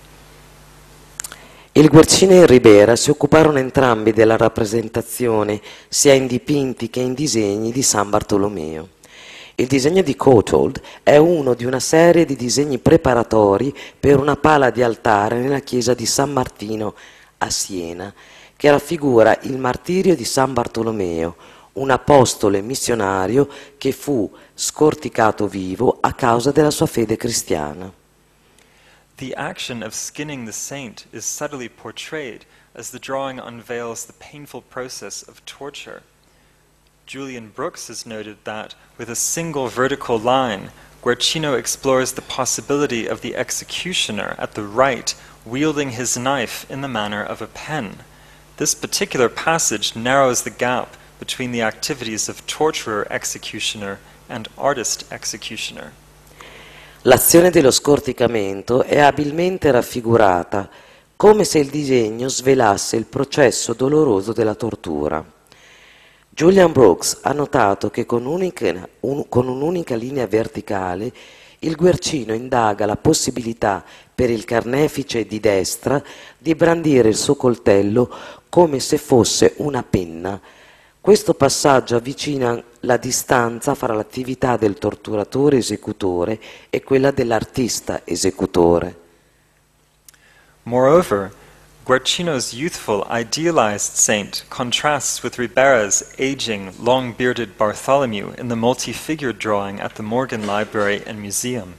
Il Guercino e il Ribera si occuparono entrambi della rappresentazione, sia in dipinti che in disegni, di San Bartolomeo. Il disegno di Courtauld è uno di una serie di disegni preparatori per una pala di altare nella chiesa di San Martino a Siena, che raffigura il martirio di San Bartolomeo, un apostolo missionario che fu scorticato vivo a causa della sua fede cristiana. The action of skinning the saint is subtly portrayed as the drawing unveils the painful process of torture. Julian Brooks has noted that, with a single vertical line, Guercino explores the possibility of the executioner at the right wielding his knife in the manner of a pen. This particular passage narrows the gap between the activities of torturer-executioner and artist-executioner. L'azione dello scorticamento è abilmente raffigurata, come se il disegno svelasse il processo doloroso della tortura. Julian Brooks ha notato che con un'unica linea verticale il Guercino indaga la possibilità per il carnefice di destra di brandire il suo coltello come se fosse una penna. Questo passaggio avvicina la distanza fra l'attività del torturatore esecutore e quella dell'artista esecutore. Moreover, Guercino's youthful, idealized saint contrasts with Ribera's aging, long-bearded Bartholomew in the multi-figured drawing at the Morgan Library and Museum.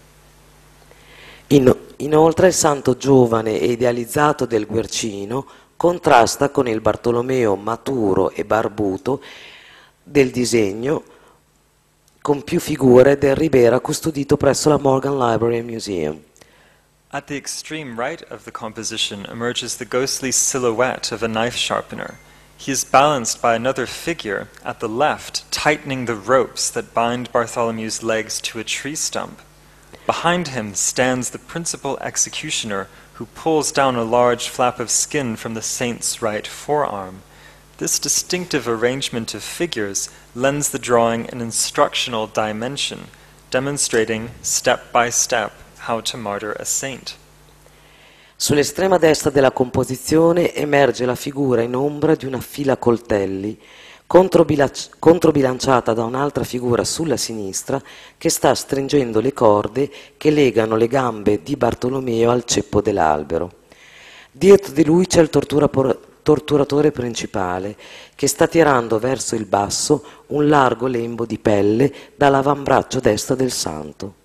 Inoltre il santo giovane e idealizzato del Guercino contrasta con il Bartolomeo maturo e barbuto del disegno con più figure del Ribera custodito presso la Morgan Library and Museum. At the extreme right of the composition emerges the ghostly silhouette of a knife sharpener. He is balanced by another figure at the left, tightening the ropes that bind Bartholomew's legs to a tree stump. Behind him stands the principal executioner, who pulls down a large flap of skin from the saint's right forearm. This distinctive arrangement of figures lends the drawing an instructional dimension, demonstrating step by step how to martyr a saint. Sull'estrema destra della composizione emerge la figura in ombra di una fila coltelli, controbilanciata da un'altra figura sulla sinistra che sta stringendo le corde che legano le gambe di Bartolomeo al ceppo dell'albero. Dietro di lui c'è il torturatore principale che sta tirando verso il basso un largo lembo di pelle dall'avambraccio destro del santo.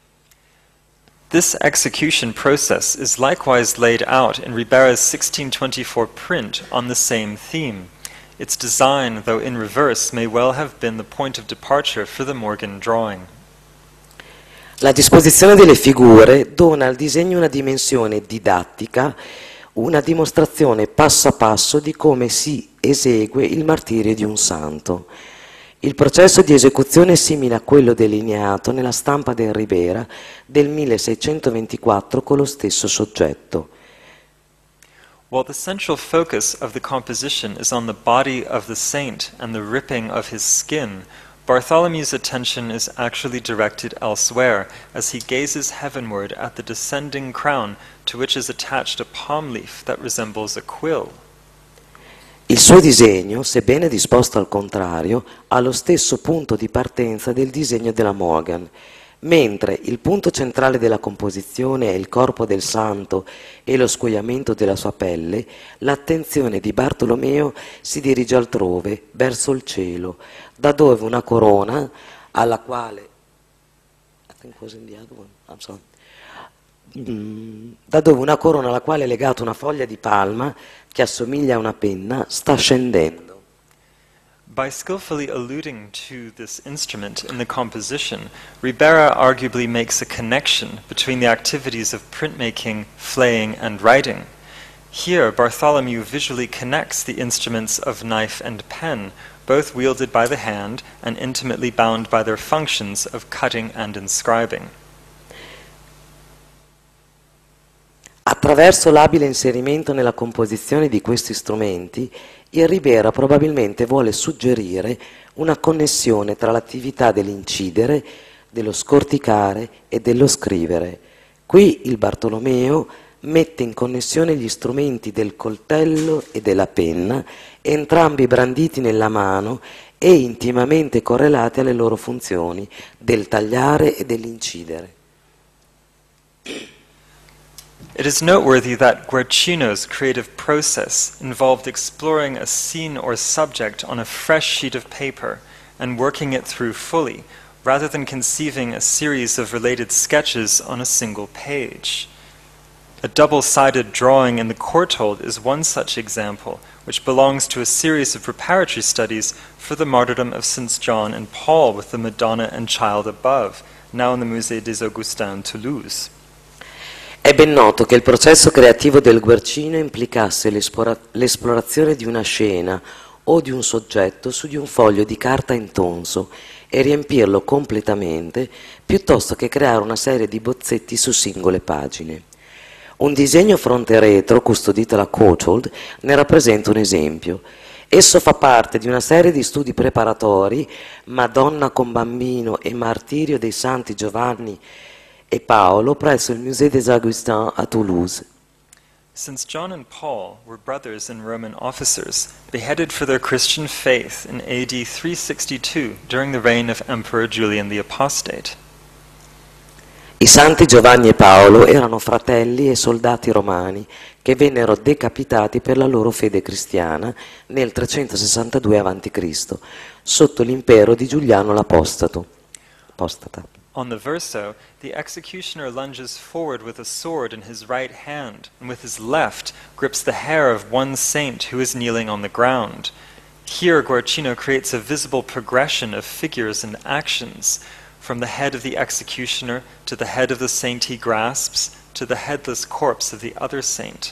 This execution process is likewise laid out in Ribera's 1624 print on the same theme. Its design, though in reverse, may well have been the point of departure for the Morgan drawing. La disposizione delle figure dona al disegno una dimensione didattica, una dimostrazione passo a passo di come si esegue il martirio di un santo. Il processo di esecuzione è simile a quello delineato nella stampa del Ribera del 1624 con lo stesso soggetto. While the central focus of the composition is on the body of the saint and the ripping of his skin, Bartholomew's attention is actually directed elsewhere as he gazes heavenward at the descending crown to which is attached a palm leaf that resembles a quill. Il suo disegno, sebbene disposto al contrario, ha lo stesso punto di partenza del disegno della Morgan. Mentre il punto centrale della composizione è il corpo del santo e lo scuoiamento della sua pelle, l'attenzione di Bartolomeo si dirige altrove, verso il cielo, da dove una corona alla quale è legata una foglia di palma che assomiglia a una penna, sta scendendo. By skillfully alluding to this instrument in the composition, Ribera arguably makes a connection between the activities of printmaking, flaying, and writing. Here, Bartholomew visually connects the instruments of knife and pen, both wielded by the hand and intimately bound by their functions of cutting and inscribing. Attraverso l'abile inserimento nella composizione di questi strumenti, il Ribera probabilmente vuole suggerire una connessione tra l'attività dell'incidere, dello scorticare e dello scrivere. Qui il Bartolomeo mette in connessione gli strumenti del coltello e della penna, entrambi branditi nella mano e intimamente correlati alle loro funzioni del tagliare e dell'incidere. It is noteworthy that Guercino's creative process involved exploring a scene or subject on a fresh sheet of paper and working it through fully, rather than conceiving a series of related sketches on a single page. A double-sided drawing in the Courtauld is one such example, which belongs to a series of preparatory studies for the martyrdom of Saints John and Paul with the Madonna and Child above, now in the Musée des Augustins, Toulouse. È ben noto che il processo creativo del Guercino implicasse l'esplorazione di una scena o di un soggetto su di un foglio di carta intonso e riempirlo completamente, piuttosto che creare una serie di bozzetti su singole pagine. Un disegno fronte-retro, custodito alla Courtauld, ne rappresenta un esempio. Esso fa parte di una serie di studi preparatori, Madonna con bambino e Martirio dei Santi Giovanni e Paolo, presso il Musée des Augustins a Toulouse. Since John and Paul were brothers and Roman officers, beheaded for their Christian faith in AD 362 during the reign of Emperor Julian the Apostate. I santi Giovanni e Paolo erano fratelli e soldati romani che vennero decapitati per la loro fede cristiana nel 362 a.C., sotto l'impero di Giuliano l'Apostata. On the verso, the executioner lunges forward with a sword in his right hand, and with his left grips the hair of one saint who is kneeling on the ground. Here, Guercino creates a visible progression of figures and actions, from the head of the executioner to the head of the saint he grasps, to the headless corpse of the other saint.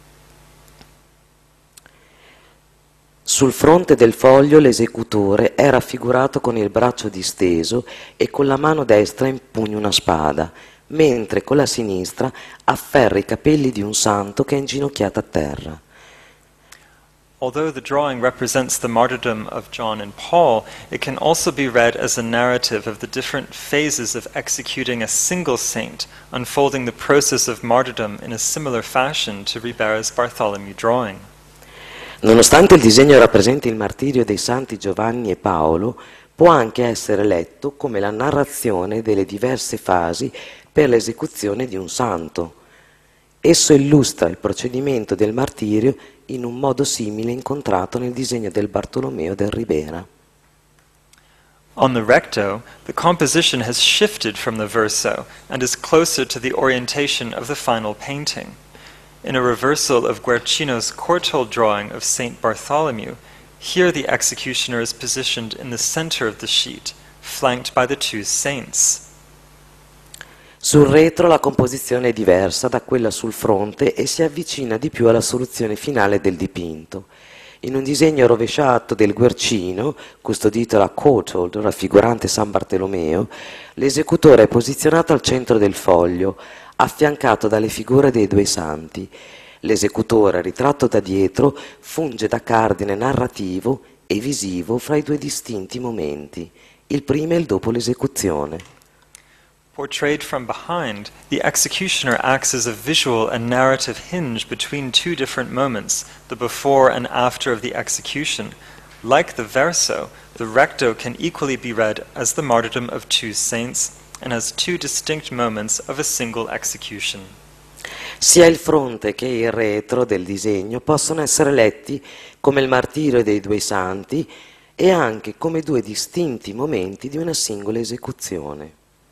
Sul fronte del foglio l'esecutore è raffigurato con il braccio disteso e con la mano destra impugna una spada, mentre con la sinistra afferra i capelli di un santo che è inginocchiato a terra. Although the drawing represents the martyrdom of John and Paul, it can also be read as a narrative of the different phases of executing a single saint, unfolding the process of martyrdom in a similar fashion to Ribera's Bartholomew drawing. Nonostante il disegno rappresenti il martirio dei santi Giovanni e Paolo, può anche essere letto come la narrazione delle diverse fasi per l'esecuzione di un santo. Esso illustra il procedimento del martirio in un modo simile incontrato nel disegno del Bartolomeo del Ribera. On the recto, the composition has shifted from the verso and is closer to the orientation of the final painting. In a reversal of Guercino's Courtauld drawing of Saint Bartholomew, here the executioner is positioned in the center of the sheet, flanked by the two saints. Sul retro la composizione è diversa da quella sul fronte e si avvicina di più alla soluzione finale del dipinto. In un disegno rovesciato del Guercino, custodito alla Courtauld, raffigurante San Bartolomeo, l'esecutore è posizionato al centro del foglio, affiancato dalle figure dei due santi. L'esecutore, ritratto da dietro, funge da cardine narrativo e visivo fra i due distinti momenti, il prima e il dopo l'esecuzione. Portrayed from behind, the executioner acts as a visual and narrative hinge between two different moments, the before and after of the execution. Like the verso, the recto can equally be read as the martyrdom of two saints and as two distinct moments of a single execution. Sia il fronte che il retro del disegno possono essere letti come il martirio dei due santi e anche come due distinti momenti di una singola esecuzione.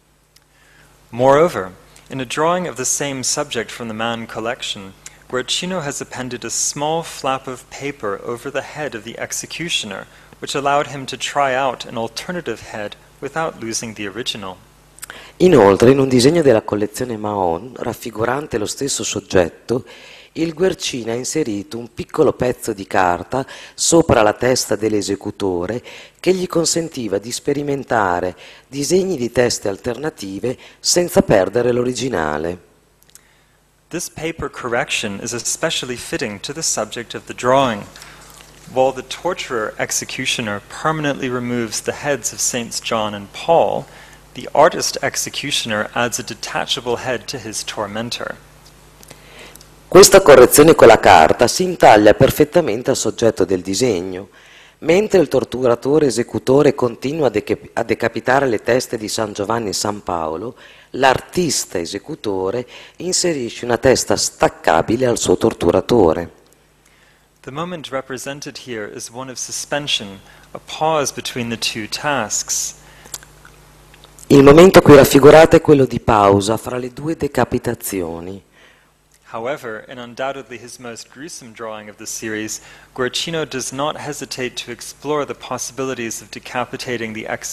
Moreover, in a drawing of the same subject from the Mann collection, Guercino has appended a small flap of paper over the head of the executioner, which allowed him to try out an alternative head without losing the original. Inoltre, in un disegno della collezione Mahon, raffigurante lo stesso soggetto, il Guercino ha inserito un piccolo pezzo di carta sopra la testa dell'esecutore che gli consentiva di sperimentare disegni di teste alternative senza perdere l'originale. This paper correction is especially fitting to the subject of the drawing. While the torturer executioner permanently removes the heads of Saints John and Paul, the artist executioner adds a detachable head to his tormentor. Questa correzione con la carta si intaglia perfettamente al soggetto del disegno. Mentre il torturatore esecutore continua a decapitare le teste di San Giovanni e San Paolo, l'artista esecutore inserisce una testa staccabile al suo torturatore. The moment represented here is one of suspension, a pause between the two tasks. Il momento qui raffigurato è quello di pausa fra le due decapitazioni. However, in undoubtedly his most gruesome drawing of the series, Guercino does not hesitate to explore the possibilities of depicting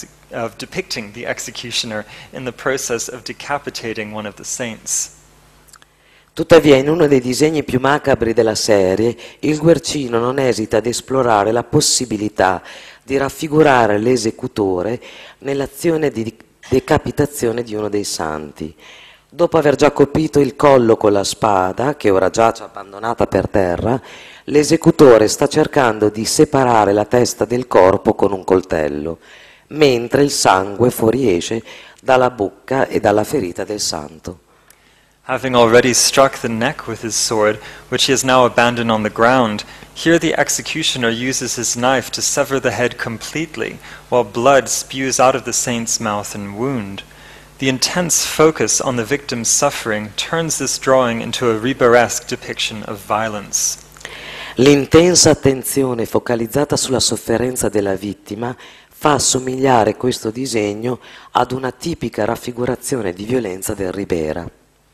the executioner in the process of decapitating one of the saints. Tuttavia, in uno dei disegni più macabri della serie, il Guercino non esita ad esplorare la possibilità di raffigurare l'esecutore nell'azione di decapitazione di uno dei santi. Dopo aver già colpito il collo con la spada, che ora giace abbandonata per terra, l'esecutore sta cercando di separare la testa del corpo con un coltello, mentre il sangue fuoriesce dalla bocca e dalla ferita del santo. Having already struck the neck with his sword, which he has now abandoned on the ground, here the executioner uses his knife to sever the head completely, while blood spews out of the saint's mouth and wound. The intense focus on the victim's suffering turns this drawing into a Riberesque depiction of violence. L'intensa attenzione focalizzata sulla sofferenza della vittima fa assomigliare questo disegno ad una tipica raffigurazione di violenza del Ribera.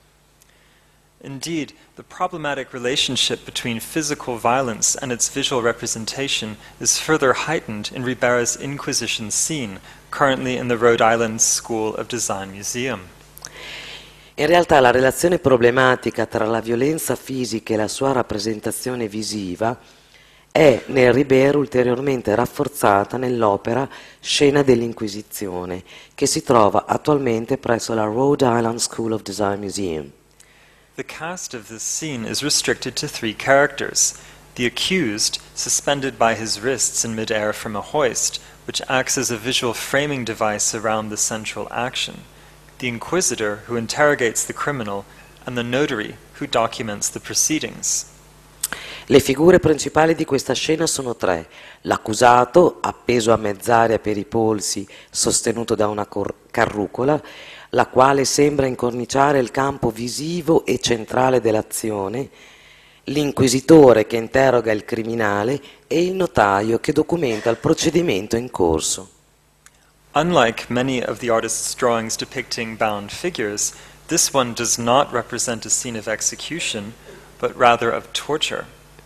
Indeed, the problematic relationship between physical violence and its visual representation is further heightened in Ribera's Inquisition scene, currently in the Rhode Island School of Design Museum. In realtà la relazione problematica tra la violenza fisica e la sua rappresentazione visiva è nel Ribera ulteriormente rafforzata nell'opera Scena dell'Inquisizione, che si trova attualmente presso la Rhode Island School of Design Museum. The cast of this scene is restricted to 3 characters: the accused, suspended by his wrists in mid-air from a hoist, which acts as a visual framing device around the central action, the inquisitor, who interrogates the criminal, and the notary, who documents the proceedings. Le figure principali di questa scena sono 3. L'accusato, appeso a mezz'aria per i polsi, sostenuto da una carrucola, la quale sembra incorniciare il campo visivo e centrale dell'azione, l'inquisitore che interroga il criminale e il notaio che documenta il procedimento in corso. Unlike many of the artist's drawings depicting bound figures, this one does not represent a scene of execution, but rather of torture.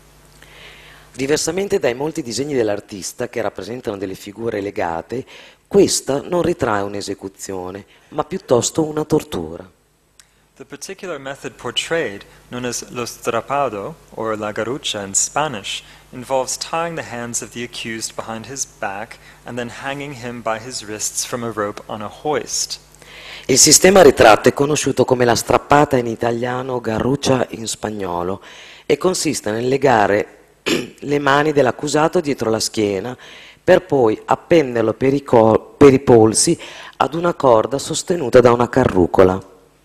Diversamente dai molti disegni dell'artista che rappresentano delle figure legate, questa non ritrae un'esecuzione, ma piuttosto una tortura. The particular method portrayed, known as lo strapado, or la garrucha in Spanish, involves tying the hands of the accused behind his back and then hanging him by his wrists from a rope on a hoist. Il sistema ritratto è conosciuto come la strappata in italiano o garrucha in spagnolo e consiste nel legare le mani dell'accusato dietro la schiena per poi appenderlo per i polsi ad una corda sostenuta da una carrucola.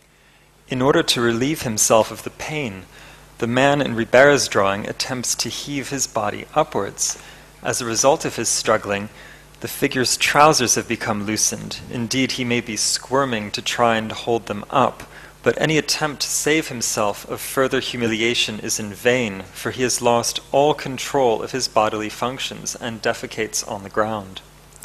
In order to relieve himself of the pain, the man in Ribera's drawing attempts to heave his body upwards. As a result of his struggling, the figure's trousers have become loosened. Indeed, he may be squirming to try and hold them up, but any attempt to save himself of further humiliation is in vain, for he has lost all control of his bodily functions and defecates on the ground.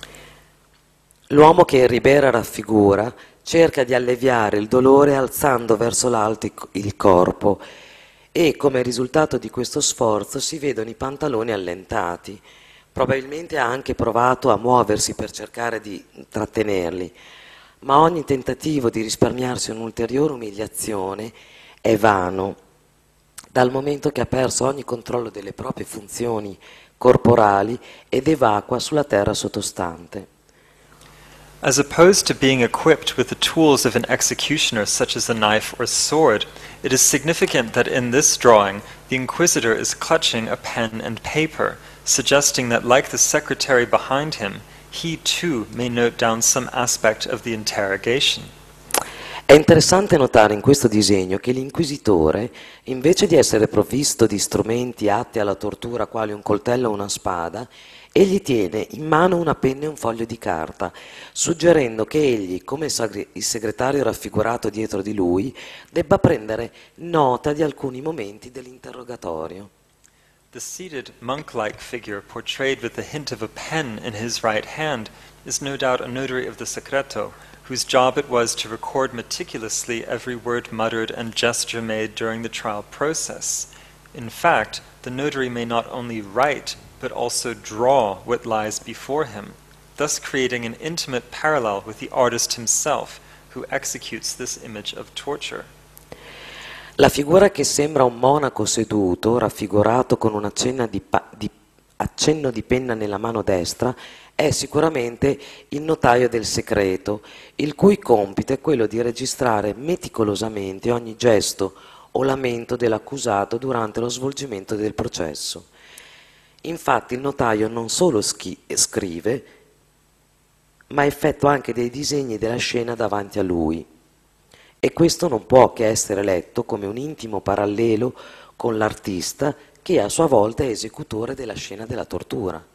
L'uomo che Ribera raffigura cerca di alleviare il dolore alzando verso l'alto il corpo e come risultato di questo sforzo si vedono i pantaloni allentati. Probabilmente ha anche provato a muoversi per cercare di trattenerli, ma ogni tentativo di risparmiarsi un'ulteriore umiliazione è vano, dal momento che ha perso ogni controllo delle proprie funzioni corporali ed evacua sulla terra sottostante. As opposed to being equipped with the tools of an executioner such as a knife or sword, it is significant that in this drawing the inquisitor is clutching a pen and paper, suggesting that like the secretary behind him, he too may note down some aspect of the interrogation. È interessante notare in questo disegno che l'inquisitore, invece di essere provvisto di strumenti atti alla tortura quali un coltello o una spada, egli tiene in mano una penna e un foglio di carta, suggerendo che egli, come il segretario raffigurato dietro di lui, debba prendere nota di alcuni momenti dell'interrogatorio. The seated monk-like figure portrayed with the hint of a pen in his right hand is no doubt a notary of the Secreto, whose job it was to record meticulously every word muttered and gesture made during the trial process. In fact, the notary may not only write, but also draw what lies before him, thus creating an intimate parallel with the artist himself, who executes this image of torture. La figura che sembra un monaco seduto, raffigurato con un accenno di penna nella mano destra, è sicuramente il notaio del segreto, il cui compito è quello di registrare meticolosamente ogni gesto o lamento dell'accusato durante lo svolgimento del processo. Infatti il notaio non solo scrive, ma effettua anche dei disegni della scena davanti a lui. E questo non può che essere letto come un intimo parallelo con l'artista che a sua volta è esecutore della scena della tortura.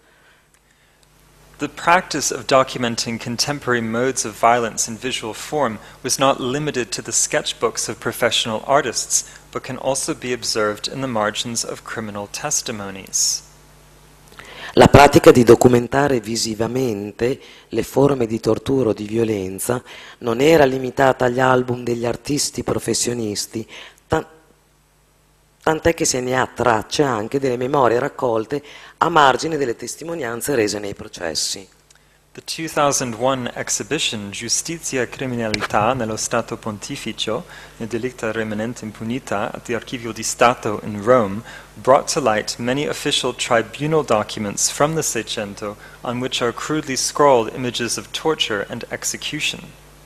The practice of documenting contemporary modes of violence in visual form was not limited to the sketchbooks of professional artists, but can also be observed in the margins of criminal testimonies. La pratica di documentare visivamente le forme di tortura o di violenza non era limitata agli album degli artisti professionisti, tant'è che se ne ha tracce anche delle memorie raccolte a margine delle testimonianze rese nei processi. The 2001 exhibition Giustizia e Criminalità nello Stato Pontificio, ne delicta remanente impunita at the Archivio di Stato in Rome, brought to light many official tribunal documents from the Seicento on which are crudely scrawled images of torture and execution.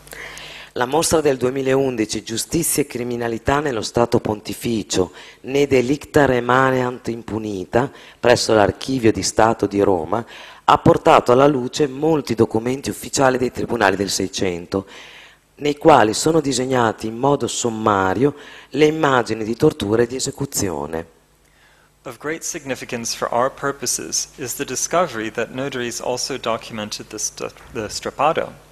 La mostra del 2011 Giustizia e Criminalità nello Stato Pontificio, ne delicta remanent impunita, presso l'Archivio di Stato di Roma, ha portato alla luce molti documenti ufficiali dei tribunali del Seicento, nei quali sono disegnati in modo sommario le immagini di tortura e di esecuzione. Of great significance for our purposes is the discovery that notaries also documented the strappado.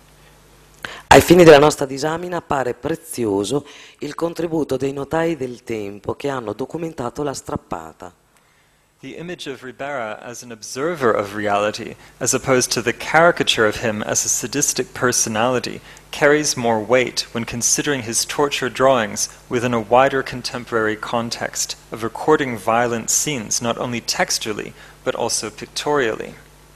Ai fini della nostra disamina appare prezioso il contributo dei notai del tempo che hanno documentato la strappata. The image of Ribera as an observer of reality, as opposed to the caricature of him as a sadistic personality, carries more weight when considering his torture drawings within a wider contemporary context of recording violent scenes not only textually, but also pictorially.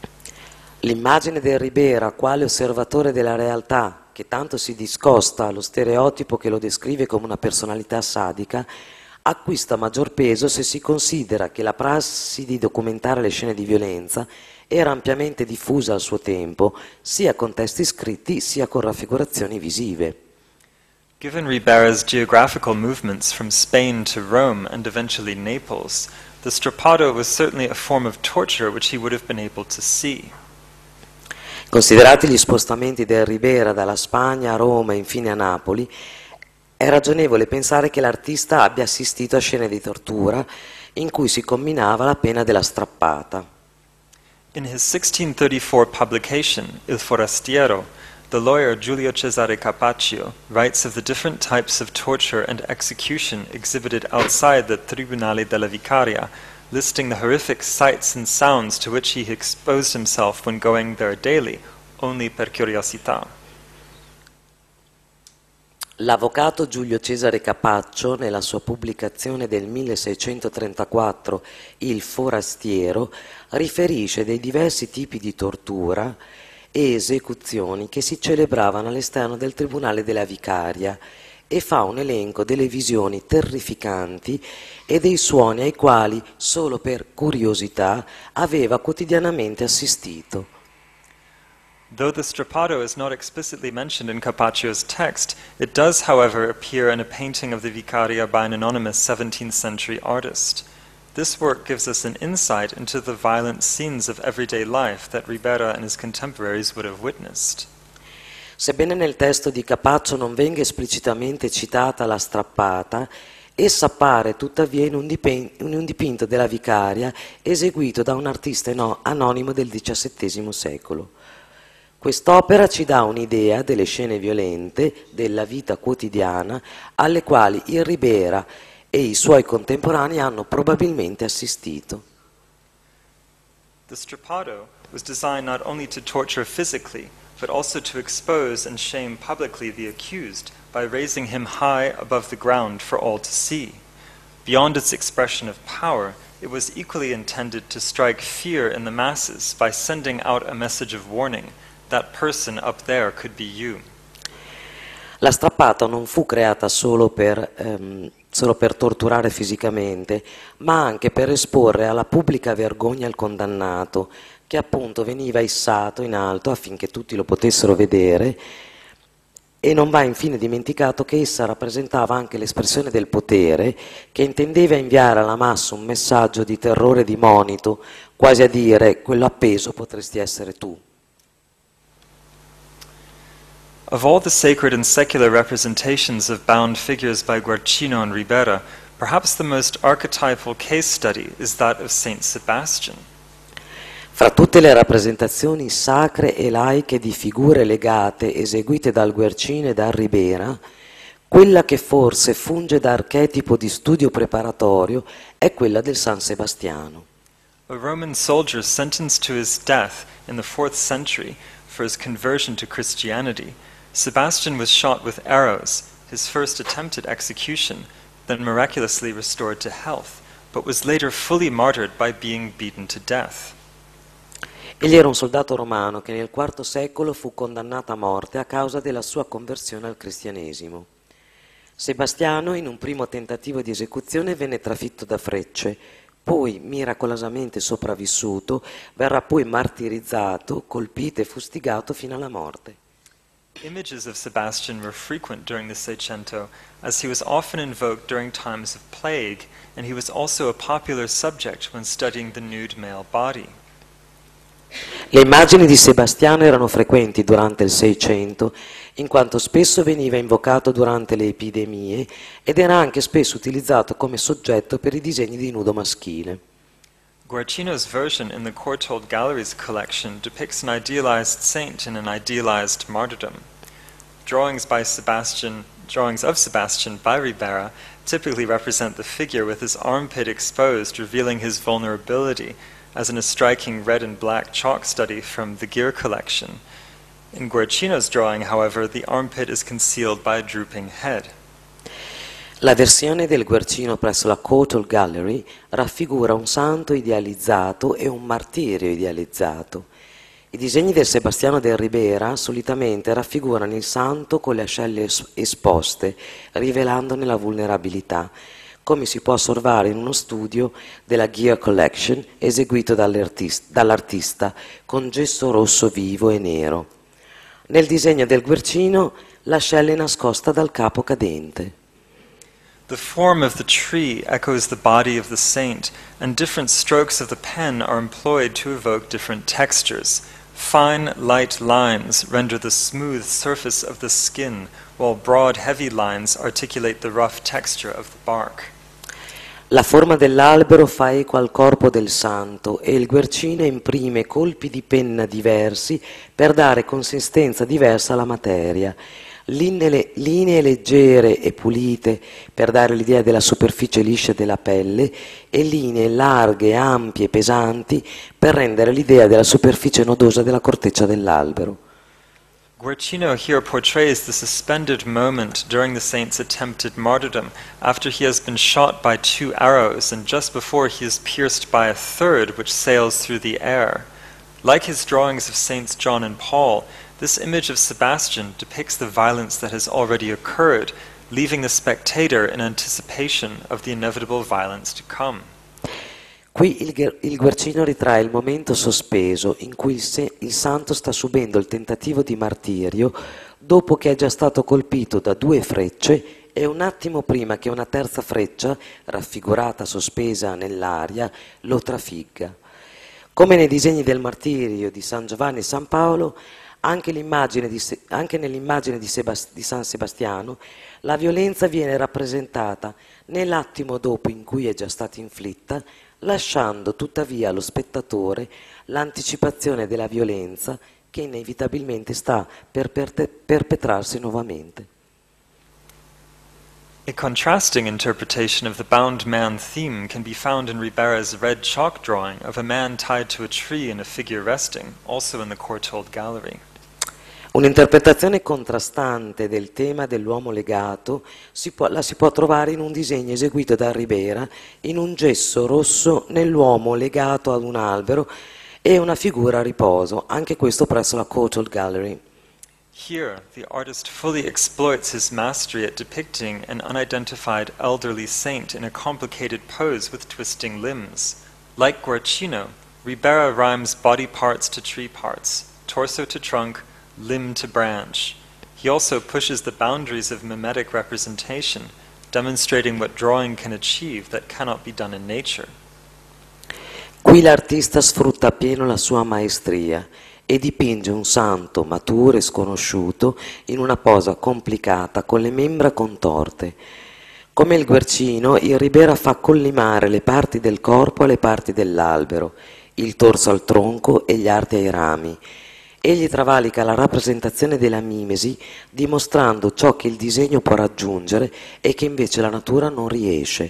L'immagine del Ribera quale osservatore della realtà, che tanto si discosta allo stereotipo che lo descrive come una personalità sadica, acquista maggior peso se si considera che la prassi di documentare le scene di violenza era ampiamente diffusa al suo tempo, sia con testi scritti sia con raffigurazioni visive. Given Ribera's geographical movements from Spain to Rome and eventually Naples, the strappado was certainly a form of torture which he would have been able to see. Considerati gli spostamenti del Ribera dalla Spagna a Roma e infine a Napoli, è ragionevole pensare che l'artista abbia assistito a scene di tortura in cui si combinava la pena della strappata. In his 1634 publication, Il Forastiero, the lawyer Giulio Cesare Capaccio writes of the different types of torture and execution exhibited outside the Tribunale della Vicaria, listing the horrific sights and sounds to which he exposed himself when going there daily, only per curiosità. L'avvocato Giulio Cesare Capaccio, nella sua pubblicazione del 1634, Il Forastiero, riferisce dei diversi tipi di tortura e esecuzioni che si celebravano all'esterno del Tribunale della Vicaria e fa un elenco delle visioni terrificanti e dei suoni ai quali, solo per curiosità, aveva quotidianamente assistito. Though the strappado is not explicitly mentioned in Carpaccio's text, it does, however, appear in a painting of the Vicaria by an anonymous 17th century artist. This work gives us an insight into the violent scenes of everyday life that Ribera and his contemporaries would have witnessed. Sebbene nel testo di Carpaccio non venga esplicitamente citata la strappata, essa appare tuttavia in un dipinto della Vicaria eseguito da un artista anonimo del XVII secolo. Quest'opera ci dà un'idea delle scene violente della vita quotidiana alle quali il Ribera e i suoi contemporanei hanno probabilmente assistito. The strappado was designed not only to torture physically, but also to expose and shame publicly the accused by raising him high above the ground for all to see. Beyond its expression of power, it was equally intended to strike fear in the masses by sending out a message of warning. That person up there could be you. La strappata non fu creata solo per torturare fisicamente, ma anche per esporre alla pubblica vergogna il condannato, che appunto veniva issato in alto affinché tutti lo potessero vedere, e non va infine dimenticato che essa rappresentava anche l'espressione del potere, che intendeva inviare alla massa un messaggio di terrore e di monito, quasi a dire: quello appeso potresti essere tu. Of all the sacred and secular representations of bound figures by Guercino and Ribera, perhaps the most archetypal case study is that of Saint Sebastian. Fra tutte le rappresentazioni sacre e laiche di figure legate eseguite dal Guercino e dal Ribera, quella che forse funge da archetipo di studio preparatorio è quella del San Sebastiano. A Roman soldier sentenced to his death in the 4th century for his conversion to Christianity, Sebastian was shot with arrows, his first attempt at execution, then miraculously restored to health, but was later fully martyred by being beaten to death. Egli era un soldato romano che nel IV secolo fu condannato a morte a causa della sua conversione al cristianesimo. Sebastiano, in un primo tentativo di esecuzione, venne trafitto da frecce, poi, miracolosamente sopravvissuto, verrà poi martirizzato, colpito e fustigato fino alla morte. Images of Sebastian were frequent during the Seicento, as he was often invoked during times of plague, and he was also a popular subject when studying the nude male body. Le immagini di Sebastiano erano frequenti durante il Seicento, in quanto spesso veniva invocato durante le epidemie ed era anche spesso utilizzato come soggetto per i disegni di nudo maschile. Guercino's version in the Courtauld Galleries collection depicts an idealized saint in an idealized martyrdom. Drawings of Sebastian by Ribera typically represent the figure with his armpit exposed, revealing his vulnerability, as in a striking red and black chalk study from the Gear collection. In Guercino's drawing, however, the armpit is concealed by a drooping head. La versione del Guercino presso la Courtauld Gallery raffigura un santo idealizzato e un martirio idealizzato. I disegni del Sebastiano del Ribera solitamente raffigurano il santo con le ascelle esposte, rivelandone la vulnerabilità, come si può osservare in uno studio della Gear Collection eseguito dall'artista con gesso rosso vivo e nero. Nel disegno del Guercino l'ascella è nascosta dal capo cadente. The form of the tree echoes the body of the saint, and different strokes of the pen are employed to evoke different textures. Fine, light lines render the smooth surface of the skin, while broad, heavy lines articulate the rough texture of the bark. La forma dell'albero fa eco al corpo del santo e il Guercino imprime colpi di penna diversi per dare consistenza diversa alla materia. Linee leggere e pulite per dare l'idea della superficie liscia della pelle e linee larghe, ampie e pesanti per rendere l'idea della superficie nodosa della corteccia dell'albero. Guercino here portrays the suspended moment during the saint's attempted martyrdom, after he has been shot by 2 arrows and just before he is pierced by a third which sails through the air. Like his drawings of Saints John and Paul, this image of Sebastian depicts the violence that has already occurred, leaving the spectator in anticipation of the inevitable violence to come. Qui il Guercino ritrae il momento sospeso in cui il santo sta subendo il tentativo di martirio dopo che è già stato colpito da 2 frecce e un attimo prima che una terza freccia, raffigurata sospesa nell'aria, lo trafigga. Come nei disegni del martirio di San Giovanni e San Paolo, anche nell'immagine di San Sebastiano, la violenza viene rappresentata nell'attimo dopo in cui è già stata inflitta, lasciando tuttavia allo spettatore l'anticipazione della violenza che inevitabilmente sta per perpetrarsi nuovamente. A contrasting interpretation of the bound man theme can be found in Ribera's red chalk drawing of a man tied to a tree and a figure resting, also in the Courtauld Gallery. Un'interpretazione contrastante del tema dell'uomo legato la si può trovare in un disegno eseguito da Ribera in un gesso rosso nell'uomo legato ad un albero e una figura a riposo, anche questo presso la Courtauld Gallery. Here, the artist fully exploits his mastery at depicting an unidentified elderly saint in a complicated pose with twisting limbs. Like Guercino, Ribera rhymes body parts to tree parts, torso to trunk, limb to branch. He also pushes the boundaries of mimetic representation, demonstrating what drawing can achieve that cannot be done in nature. Qui l'artista sfrutta appieno la sua maestria e dipinge un santo maturo e sconosciuto in una posa complicata con le membra contorte. Come il Guercino, il Ribera fa collimare le parti del corpo alle parti dell'albero, il torso al tronco e gli arti ai rami. Egli travalica la rappresentazione della mimesi, dimostrando ciò che il disegno può raggiungere e che invece la natura non riesce.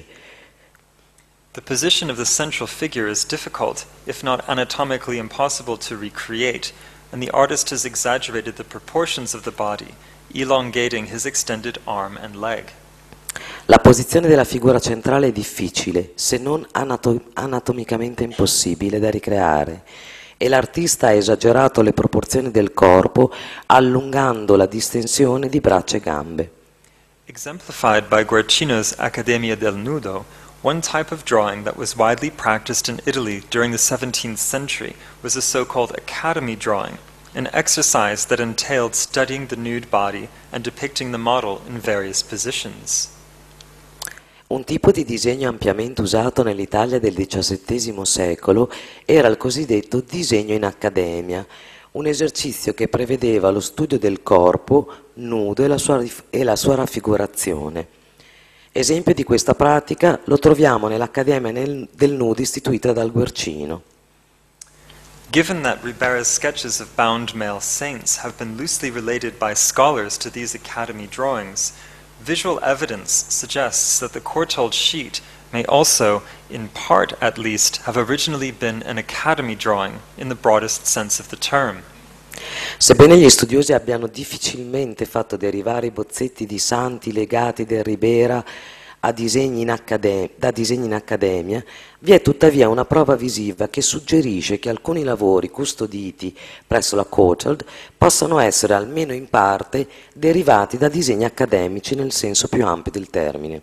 The position of the central figure is difficult, if not anatomically impossible to recreate, and the artist has exaggerated the proportions of the body, elongating his extended arm and leg. La posizione della figura centrale è difficile, se non anatomicamente impossibile da ricreare, e l'artista ha esagerato le proporzioni del corpo, allungando la distensione di braccia e gambe. Exemplified by Guercino's Accademia del Nudo, one type of drawing that was widely practiced in Italy during the 17th century was a so-called academy drawing, an exercise that entailed studying the nude body and depicting the model in various positions. Un tipo di disegno ampiamente usato nell'Italia del XVII secolo era il cosiddetto disegno in accademia, un esercizio che prevedeva lo studio del corpo nudo e la sua raffigurazione. Esempio di questa pratica lo troviamo nell'Accademia del Nudo istituita dal Guercino. Given that Ribera's sketches of bound male saints have been loosely related by scholars to these academy drawings, visual evidence suggests that the Courtauld sheet may also, in part at least, have originally been an academy drawing in the broadest sense of the term. Sebbene gli studiosi abbiano difficilmente fatto derivare i bozzetti di santi legati del Ribera da disegni in accademia, vi è tuttavia una prova visiva che suggerisce che alcuni lavori custoditi presso la Courtauld possano essere almeno in parte derivati da disegni accademici nel senso più ampio del termine.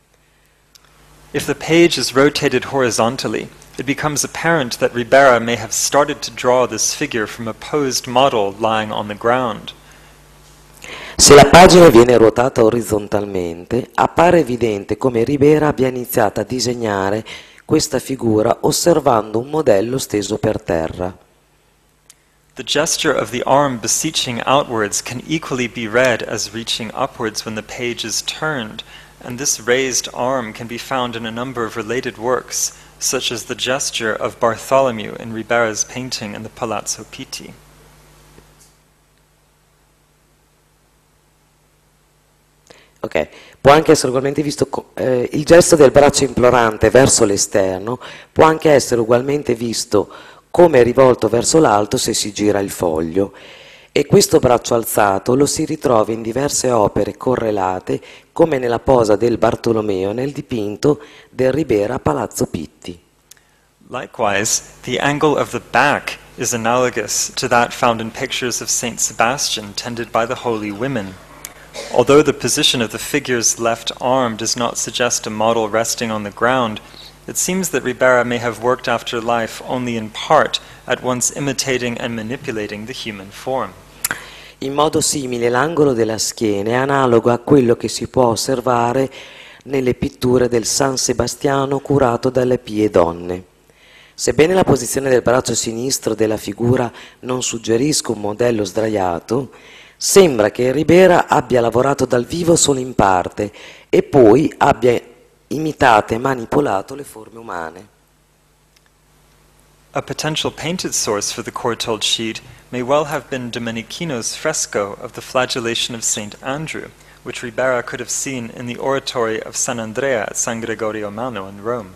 If the page is rotated horizontally, it becomes apparent that Ribera may have started to draw this figure from a posed model lying on the ground. Se la pagina viene ruotata orizzontalmente, appare evidente come Ribera abbia iniziato a disegnare questa figura osservando un modello steso per terra. The gesture of the arm beseeching outwards can equally be read as reaching upwards when the page is turned, and this raised arm can be found in a number of related works, such as the gesture of Bartholomew in Ribera's painting in the Palazzo Pitti. Ok, può anche essere ugualmente visto, il gesto del braccio implorante verso l'esterno può anche essere ugualmente visto come rivolto verso l'alto se si gira il foglio, e questo braccio alzato lo si ritrova in diverse opere correlate, come nella posa del Bartolomeo nel dipinto del Ribera a Palazzo Pitti. Likewise, the angle of the back is analogous to that found in pictures of Saint Sebastian tended by the holy women. Although the position of the figure's left arm does not suggest a model resting on the ground, it seems that Ribera may have worked after life only in part, at once imitating and manipulating the human form. In modo simile l'angolo della schiena è analogo a quello che si può osservare nelle pitture del San Sebastiano curato dalle Pie Donne. Sebbene la posizione del braccio sinistro della figura non suggerisca un modello sdraiato, sembra che Ribera abbia lavorato dal vivo solo in parte e poi abbia imitato e manipolato le forme umane. A potential painted source for the Courtauld sheet may well have been Domenichino's fresco of the flagellation of St. Andrew, which Ribera could have seen in the oratory of San Andrea at San Gregorio Magno in Rome.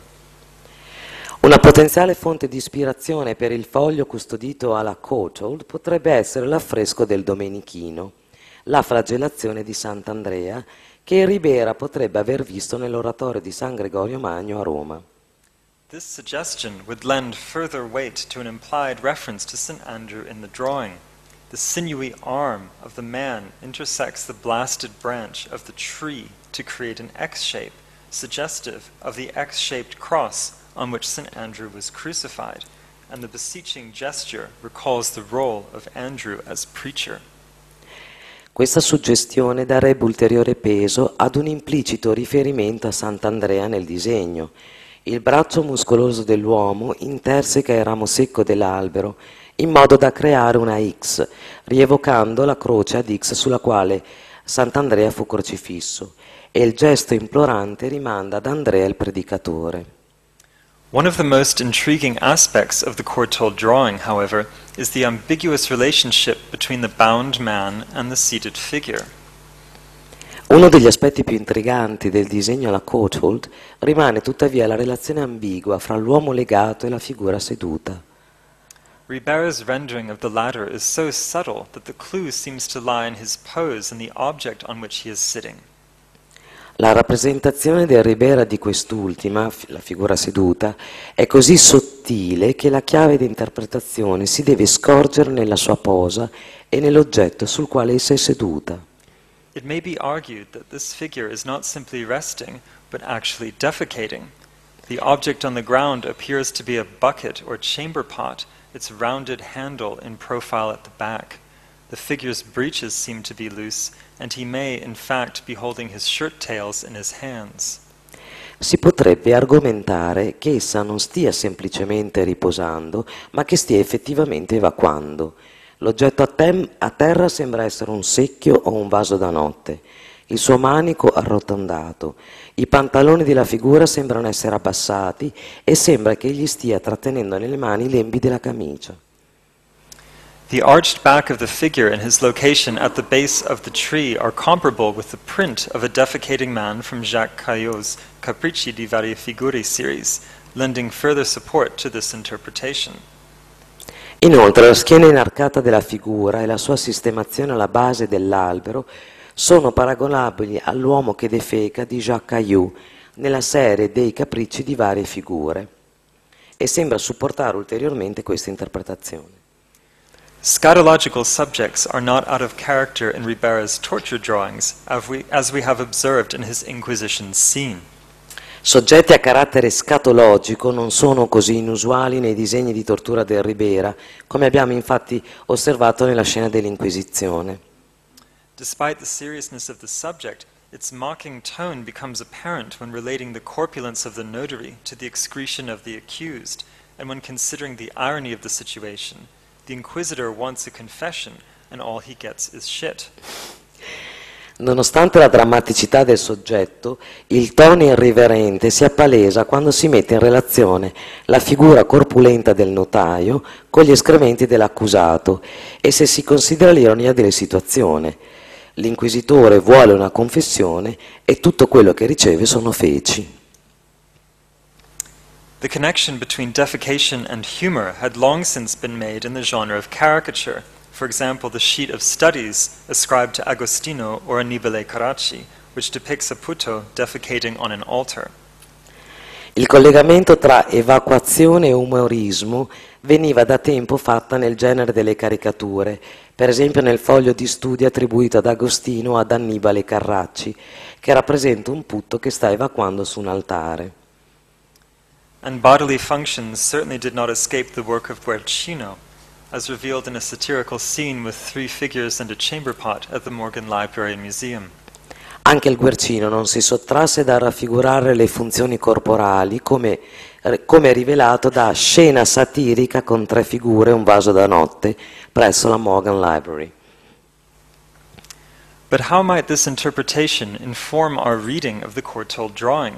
Una potenziale fonte di ispirazione per il foglio custodito alla Courtauld potrebbe essere l'affresco del Domenichino, la flagellazione di Sant'Andrea, che Ribera potrebbe aver visto nell'oratorio di San Gregorio Magno a Roma. This suggestion would lend further weight to an implied reference to St. Andrew in the drawing. The sinewy arm of the man intersects the blasted branch of the tree to create an X shape, suggestive of the X-shaped cross on which St. Andrew was crucified, and the beseeching gesture recalls the role of Andrew as preacher. Questa suggestione darebbe ulteriore peso ad un implicito riferimento a Sant'Andrea nel disegno. Il braccio muscoloso dell'uomo interseca il ramo secco dell'albero in modo da creare una X, rievocando la croce ad X sulla quale Sant'Andrea fu crocifisso, e il gesto implorante rimanda ad Andrea il predicatore. One of the most intriguing aspects of the Courtauld drawing, however, is the ambiguous relationship between the bound man and the seated figure. Uno degli aspetti più intriganti del disegno alla Courtauld rimane tuttavia la relazione ambigua fra l'uomo legato e la figura seduta. Ribera's rendering of the latter is so subtle that the clue seems to lie in his pose and the object on which he is sitting. La rappresentazione del Ribera di quest'ultima, la figura seduta, è così sottile che la chiave di interpretazione si deve scorgere nella sua posa e nell'oggetto sul quale essa è seduta. It may be argued that this figure is not simply resting, but actually defecating. The object on the ground appears to be a bucket or chamber pot, its rounded handle in profile at the back. The figure's breeches seem to be loose, and he may, in fact, be holding his shirt tails in his hands. Si potrebbe argomentare che essa non stia semplicemente riposando, ma che stia effettivamente evacuando. L'oggetto a terra sembra essere un secchio o un vaso da notte, il suo manico arrotondato, i pantaloni della figura sembrano essere abbassati e sembra che egli stia trattenendo nelle mani i lembi della camicia. The arched back of the figure and his location at the base of the tree are comparable with the print of a defecating man from Jacques Caillots' Capricci di varie figure series, lending further support to this interpretation. Inoltre la schiena inarcata della figura e la sua sistemazione alla base dell'albero sono paragonabili all'uomo che defeca di Jacques Caillot nella serie dei Capricci di varie figure e sembra supportare ulteriormente questa interpretazione. Scatological subjects are not out of character in Ribera's torture drawings, as we have observed in his Inquisition scene. Soggetti a carattere scatologico non sono così inusuali nei disegni di tortura del Ribera, come abbiamo infatti osservato nella scena dell'Inquisizione. Despite the seriousness of the subject, its mocking tone becomes apparent when relating the corpulence of the notary to the excretion of the accused, and when considering the irony of the situation. The inquisitor wants a confession, and all he gets is shit. Nonostante la drammaticità del soggetto, il tono irriverente si appalesa quando si mette in relazione la figura corpulenta del notaio con gli escrementi dell'accusato e se si considera l'ironia della situazione. L'inquisitore vuole una confessione e tutto quello che riceve sono feci. The connection between defecation and humor had long since been made in the genre of caricature. For example, the sheet of studies ascribed to Agostino or Annibale Carracci, which depicts a puto defecating on an altar. Il collegamento tra evacuazione e umorismo veniva da tempo fatta nel genere delle caricature, per esempio nel foglio di studio attribuito ad Agostino o ad Annibale Carracci, che rappresenta un putto che sta evacuando su un altare. and bodily functions certainly did not escape the work of Guercino, as revealed in a satirical scene with 3 figures and a chamber pot at the Morgan Library and Museum. Anche il Guercino non si sottrasse da raffigurare le funzioni corporali come rivelato da Scena satirica con 3 figure e un vaso da notte presso la Morgan Library. But how might this interpretation inform our reading of the Courtauld drawing?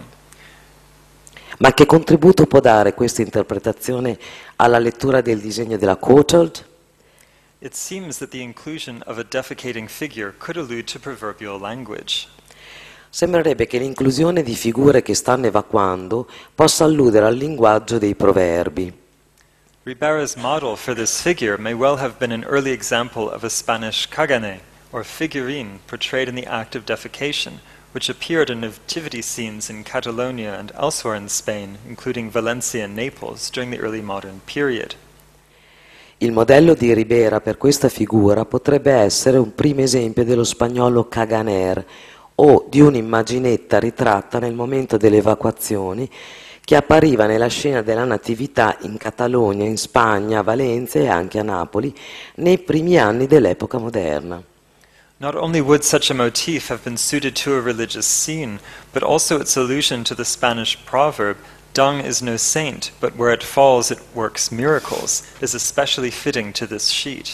Ma che contributo può dare questa interpretazione alla lettura del disegno della Courtauld? It seems that the inclusion of a defecating figure could allude to proverbial language. Sembrerebbe che l'inclusione di figure che stanno evacuando possa alludere al linguaggio dei proverbi. Ribera's model for this figure may well have been an early example of a Spanish cagane, or figurine, portrayed in the act of defecation, which appeared in nativity scenes in Catalonia and elsewhere in Spain, including Valencia and Naples, during the early modern period. Il modello di Ribera per questa figura potrebbe essere un primo esempio dello spagnolo caganer o di un'immaginetta ritratta nel momento delle evacuazioni che appariva nella scena della Natività in Catalogna, in Spagna, a Valencia e anche a Napoli nei primi anni dell'epoca moderna. Not only would such a motif have been suited to a religious scene, but also its allusion to the Spanish proverb, "Dung is no saint, but where it falls it works miracles," is especially fitting to this sheet.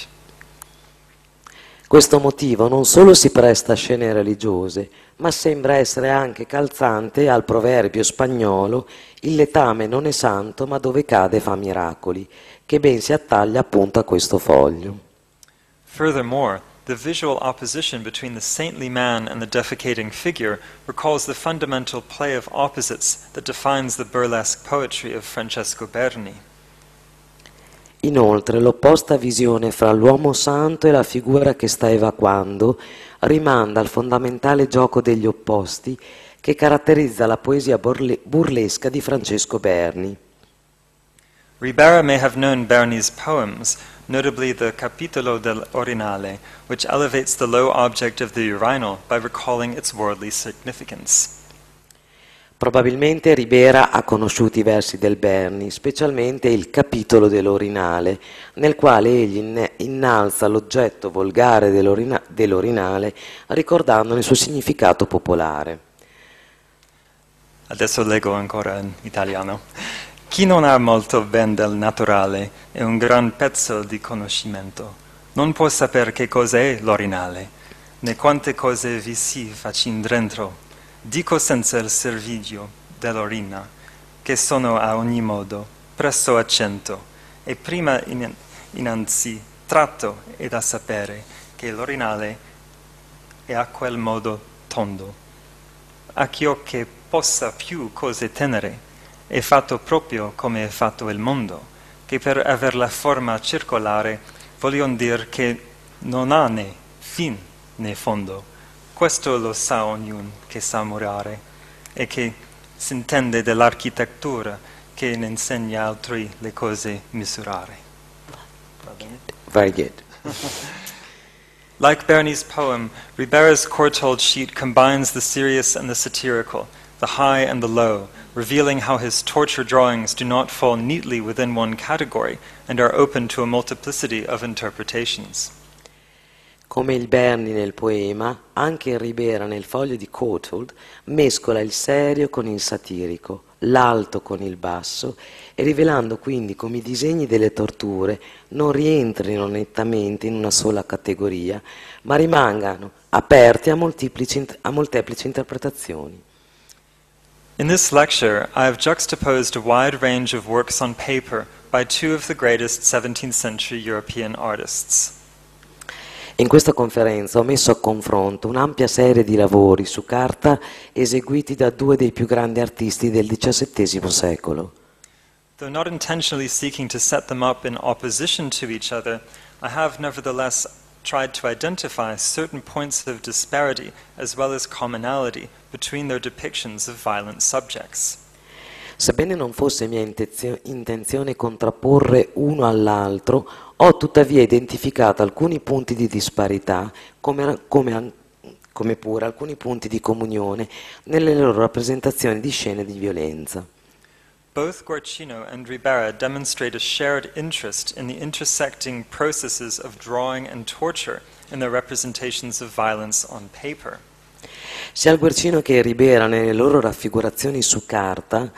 Questo motivo non solo si presta a scene religiose, ma sembra essere anche calzante al proverbio spagnolo "il letame non è santo, ma dove cade fa miracoli", che ben si attaglia appunto a questo foglio. Furthermore, the visual opposition between the saintly man and the defecating figure recalls the fundamental play of opposites that defines the burlesque poetry of Francesco Berni. Inoltre, l'opposta visione fra l'uomo santo e la figura che sta evacuando rimanda al fondamentale gioco degli opposti che caratterizza la poesia burlesca di Francesco Berni. Ribera may have known Berni's poems, notably the Capitolo dell'Orinale, which elevates the low object of the urinal by recalling its worldly significance. Probabilmente Ribera ha conosciuto i versi del Berni, specialmente il capitolo dell'Orinale, nel quale egli innalza l'oggetto volgare dell'orinale ricordandone il suo significato popolare. Adesso leggo ancora in italiano. Chi non ha molto ben del naturale è un gran pezzo di conoscimento. Non può saper che cos'è l'orinale, né quante cose vi si facin dentro. Dico senza il servigio dell'orina, che sono a ogni modo, presso accento, e prima innanzi tratto è da sapere che l'orinale è a quel modo tondo. A chio che possa più cose tenere, è fatto proprio come è fatto il mondo, che per aver la forma circolare voglion dir che non ha né fin né fondo. Questo lo sa ognuno che sa murare e che s'intende dell'architettura che ne insegna altri le cose misurare. Very good. Like Berni's poem, Ribera's Courtauld sheet combines the serious and the satirical, the high and the low, revealing how his torture drawings do not fall neatly within one category and are open to a multiplicity of interpretations. Come il Berni nel poema, anche Ribera nel foglio di Courtauld mescola il serio con il satirico, l'alto con il basso, e rivelando quindi come i disegni delle torture non rientrino nettamente in una sola categoria, ma rimangano aperti a molteplici interpretazioni. In this lecture, I have juxtaposed a wide range of works on paper by 2 of the greatest 17th century European artists. In questa conferenza ho messo a confronto un'ampia serie di lavori su carta eseguiti da 2 dei più grandi artisti del XVII secolo. Though not intentionally seeking to set them up in opposition to each other, I have nevertheless tried to identify certain points of disparity as well as commonality between their depictions of violent subjects. Sebbene non fosse mia intenzione contrapporre uno all'altro, ho tuttavia identificato alcuni punti di disparità, come pure alcuni punti di comunione nelle loro rappresentazioni di scene di violenza. Both Guercino and Ribera demonstrate a shared interest in the intersecting processes of drawing and torture in their representations of violence on paper. Sia il Guercino che Ribera, nelle loro raffigurazioni su carta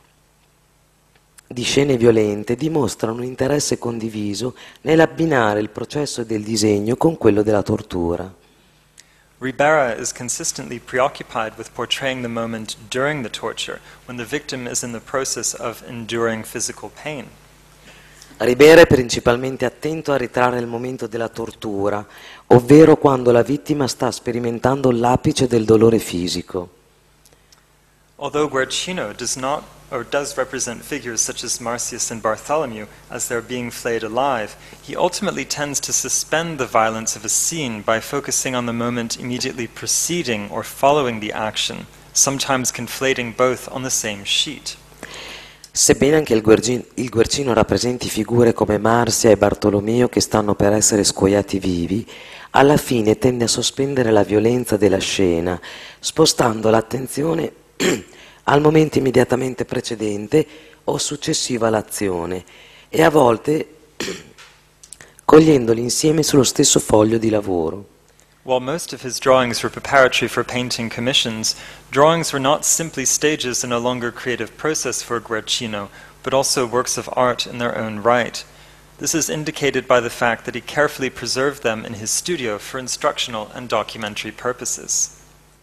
di scene violente, dimostrano un interesse condiviso nell'abbinare il processo del disegno con quello della tortura. Ribera is consistently preoccupied with portraying the moment during the torture, when the victim is in the process of enduring physical pain. Ribera è principalmente attento a ritrarre il momento della tortura, ovvero quando la vittima sta sperimentando l'apice del dolore fisico. Although Guercino does represent figures such as Marcius and Bartholomew as they're being flayed alive, he ultimately tends to suspend the violence of a scene by focusing on the moment immediately preceding or following the action, sometimes conflating both on the same sheet. Sebbene anche il Guercino rappresenti figure come Marcia e Bartolomeo che stanno per essere scoiati vivi, alla fine tende a sospendere la violenza della scena, spostando l'attenzione al momento immediatamente precedente o successivo all'azione e a volte cogliendoli insieme sullo stesso foglio di lavoro. While most of his drawings were preparatory for painting commissions, drawings were not simply stages in a longer creative process for Guercino, but also works of art in their own right. This is indicated by the fact that he carefully preserved them in his studio for instructional and documentary purposes.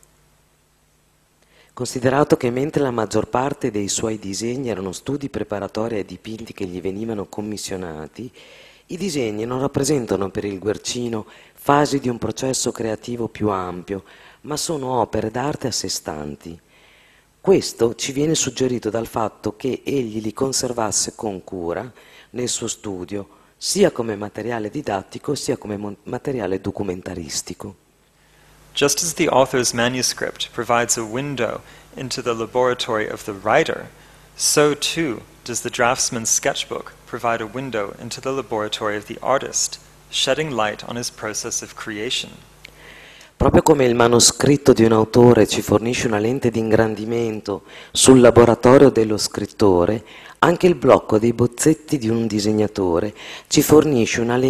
Considerato che mentre la maggior parte dei suoi disegni erano studi preparatori ai dipinti che gli venivano commissionati, i disegni non rappresentano per il Guercino fasi di un processo creativo più ampio, ma sono opere d'arte a sé stanti. Questo ci viene suggerito dal fatto che egli li conservasse con cura nel suo studio, sia come materiale didattico sia come materiale documentaristico. Just as the author's manuscript provides a window into the laboratory of the writer, so too does the draftsman's sketchbook provide a window into the laboratory of the artist, shedding light on his process of creation. Proprio come il manoscritto di un autore ci fornisce una lente di ingrandimento sul laboratorio dello scrittore, anche il blocco dei bozzetti di un disegnatore ci fornisce una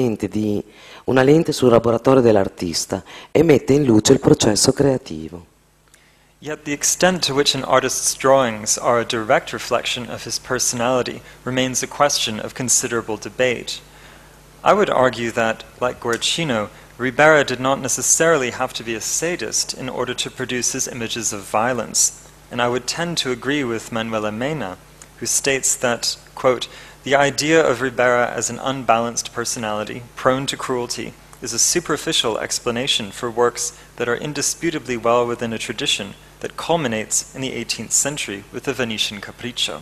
lente sul laboratorio dell'artista e mette in luce il processo creativo. Yet the extent to which an artist's drawings are a direct reflection of his personality remains a question of considerable debate. I would argue that, like Guercino, Ribera did not necessarily have to be a sadist in order to produce his images of violence, and I would tend to agree with Manuela Mena, who states that, quote, "The idea of Ribera as an unbalanced personality, prone to cruelty, is a superficial explanation for works that are indisputably well within a tradition that culminates in the 18th century with the Venetian Capriccio."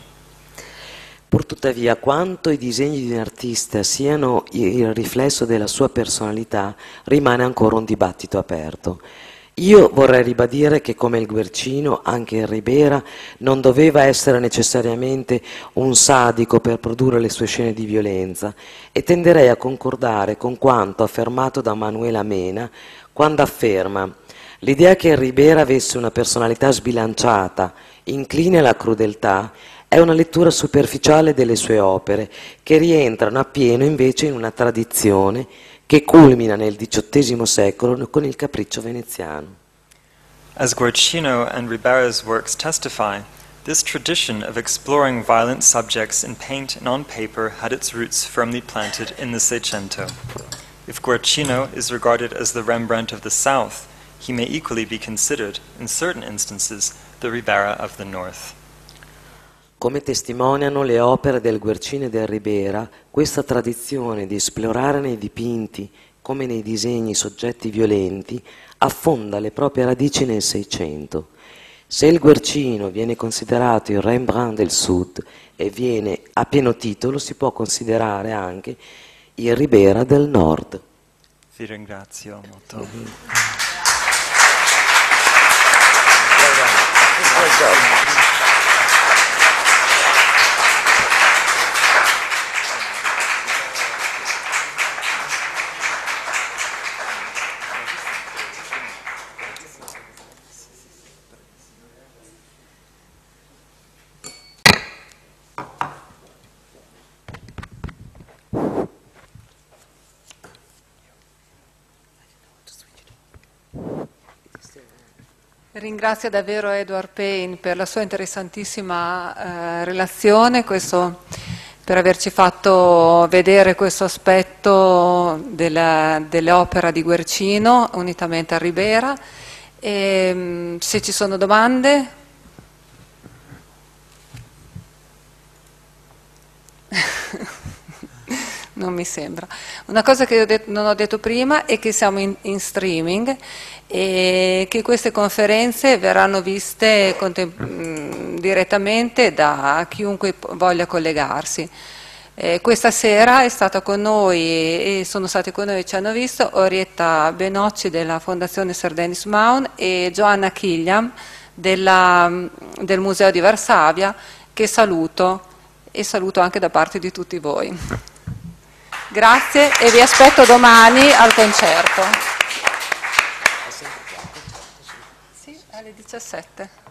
Purtuttavia, quanto i disegni di un artista siano il riflesso della sua personalità, rimane ancora un dibattito aperto. Io vorrei ribadire che come il Guercino, anche il Ribera non doveva essere necessariamente un sadico per produrre le sue scene di violenza e tenderei a concordare con quanto affermato da Manuela Mena quando afferma: l'idea che il Ribera avesse una personalità sbilanciata, incline alla crudeltà, è una lettura superficiale delle sue opere, che rientrano appieno invece in una tradizione che culmina nel XVIII secolo con il Capriccio veneziano. As Guercino and Ribera's works testify, this tradition of exploring violent subjects in paint and on paper had its roots firmly planted in the Seicento. If Guercino is regarded as the Rembrandt of the South, he may equally be considered, in certain instances, the Ribera of the North. Come testimoniano le opere del Guercino e del Ribera, questa tradizione di esplorare nei dipinti, come nei disegni, soggetti violenti, affonda le proprie radici nel Seicento. Se il Guercino viene considerato il Rembrandt del Sud e viene a pieno titolo, si può considerare anche il Ribera del Nord. Vi ringrazio molto. Ringrazio davvero Edward Payne per la sua interessantissima relazione, per averci fatto vedere questo aspetto dell'opera di Guercino unitamente a Ribera. Se ci sono domande? Non mi sembra. Una cosa che non ho detto prima è che siamo in streaming e che queste conferenze verranno viste direttamente da chiunque voglia collegarsi. Questa sera è stata con noi e sono stati con noi e ci hanno visto Orietta Benocci della Fondazione Sir Denis Maun e Joanna Killiam del Museo di Varsavia, che saluto e saluto anche da parte di tutti voi. Grazie e vi aspetto domani al concerto. Sì, alle 17.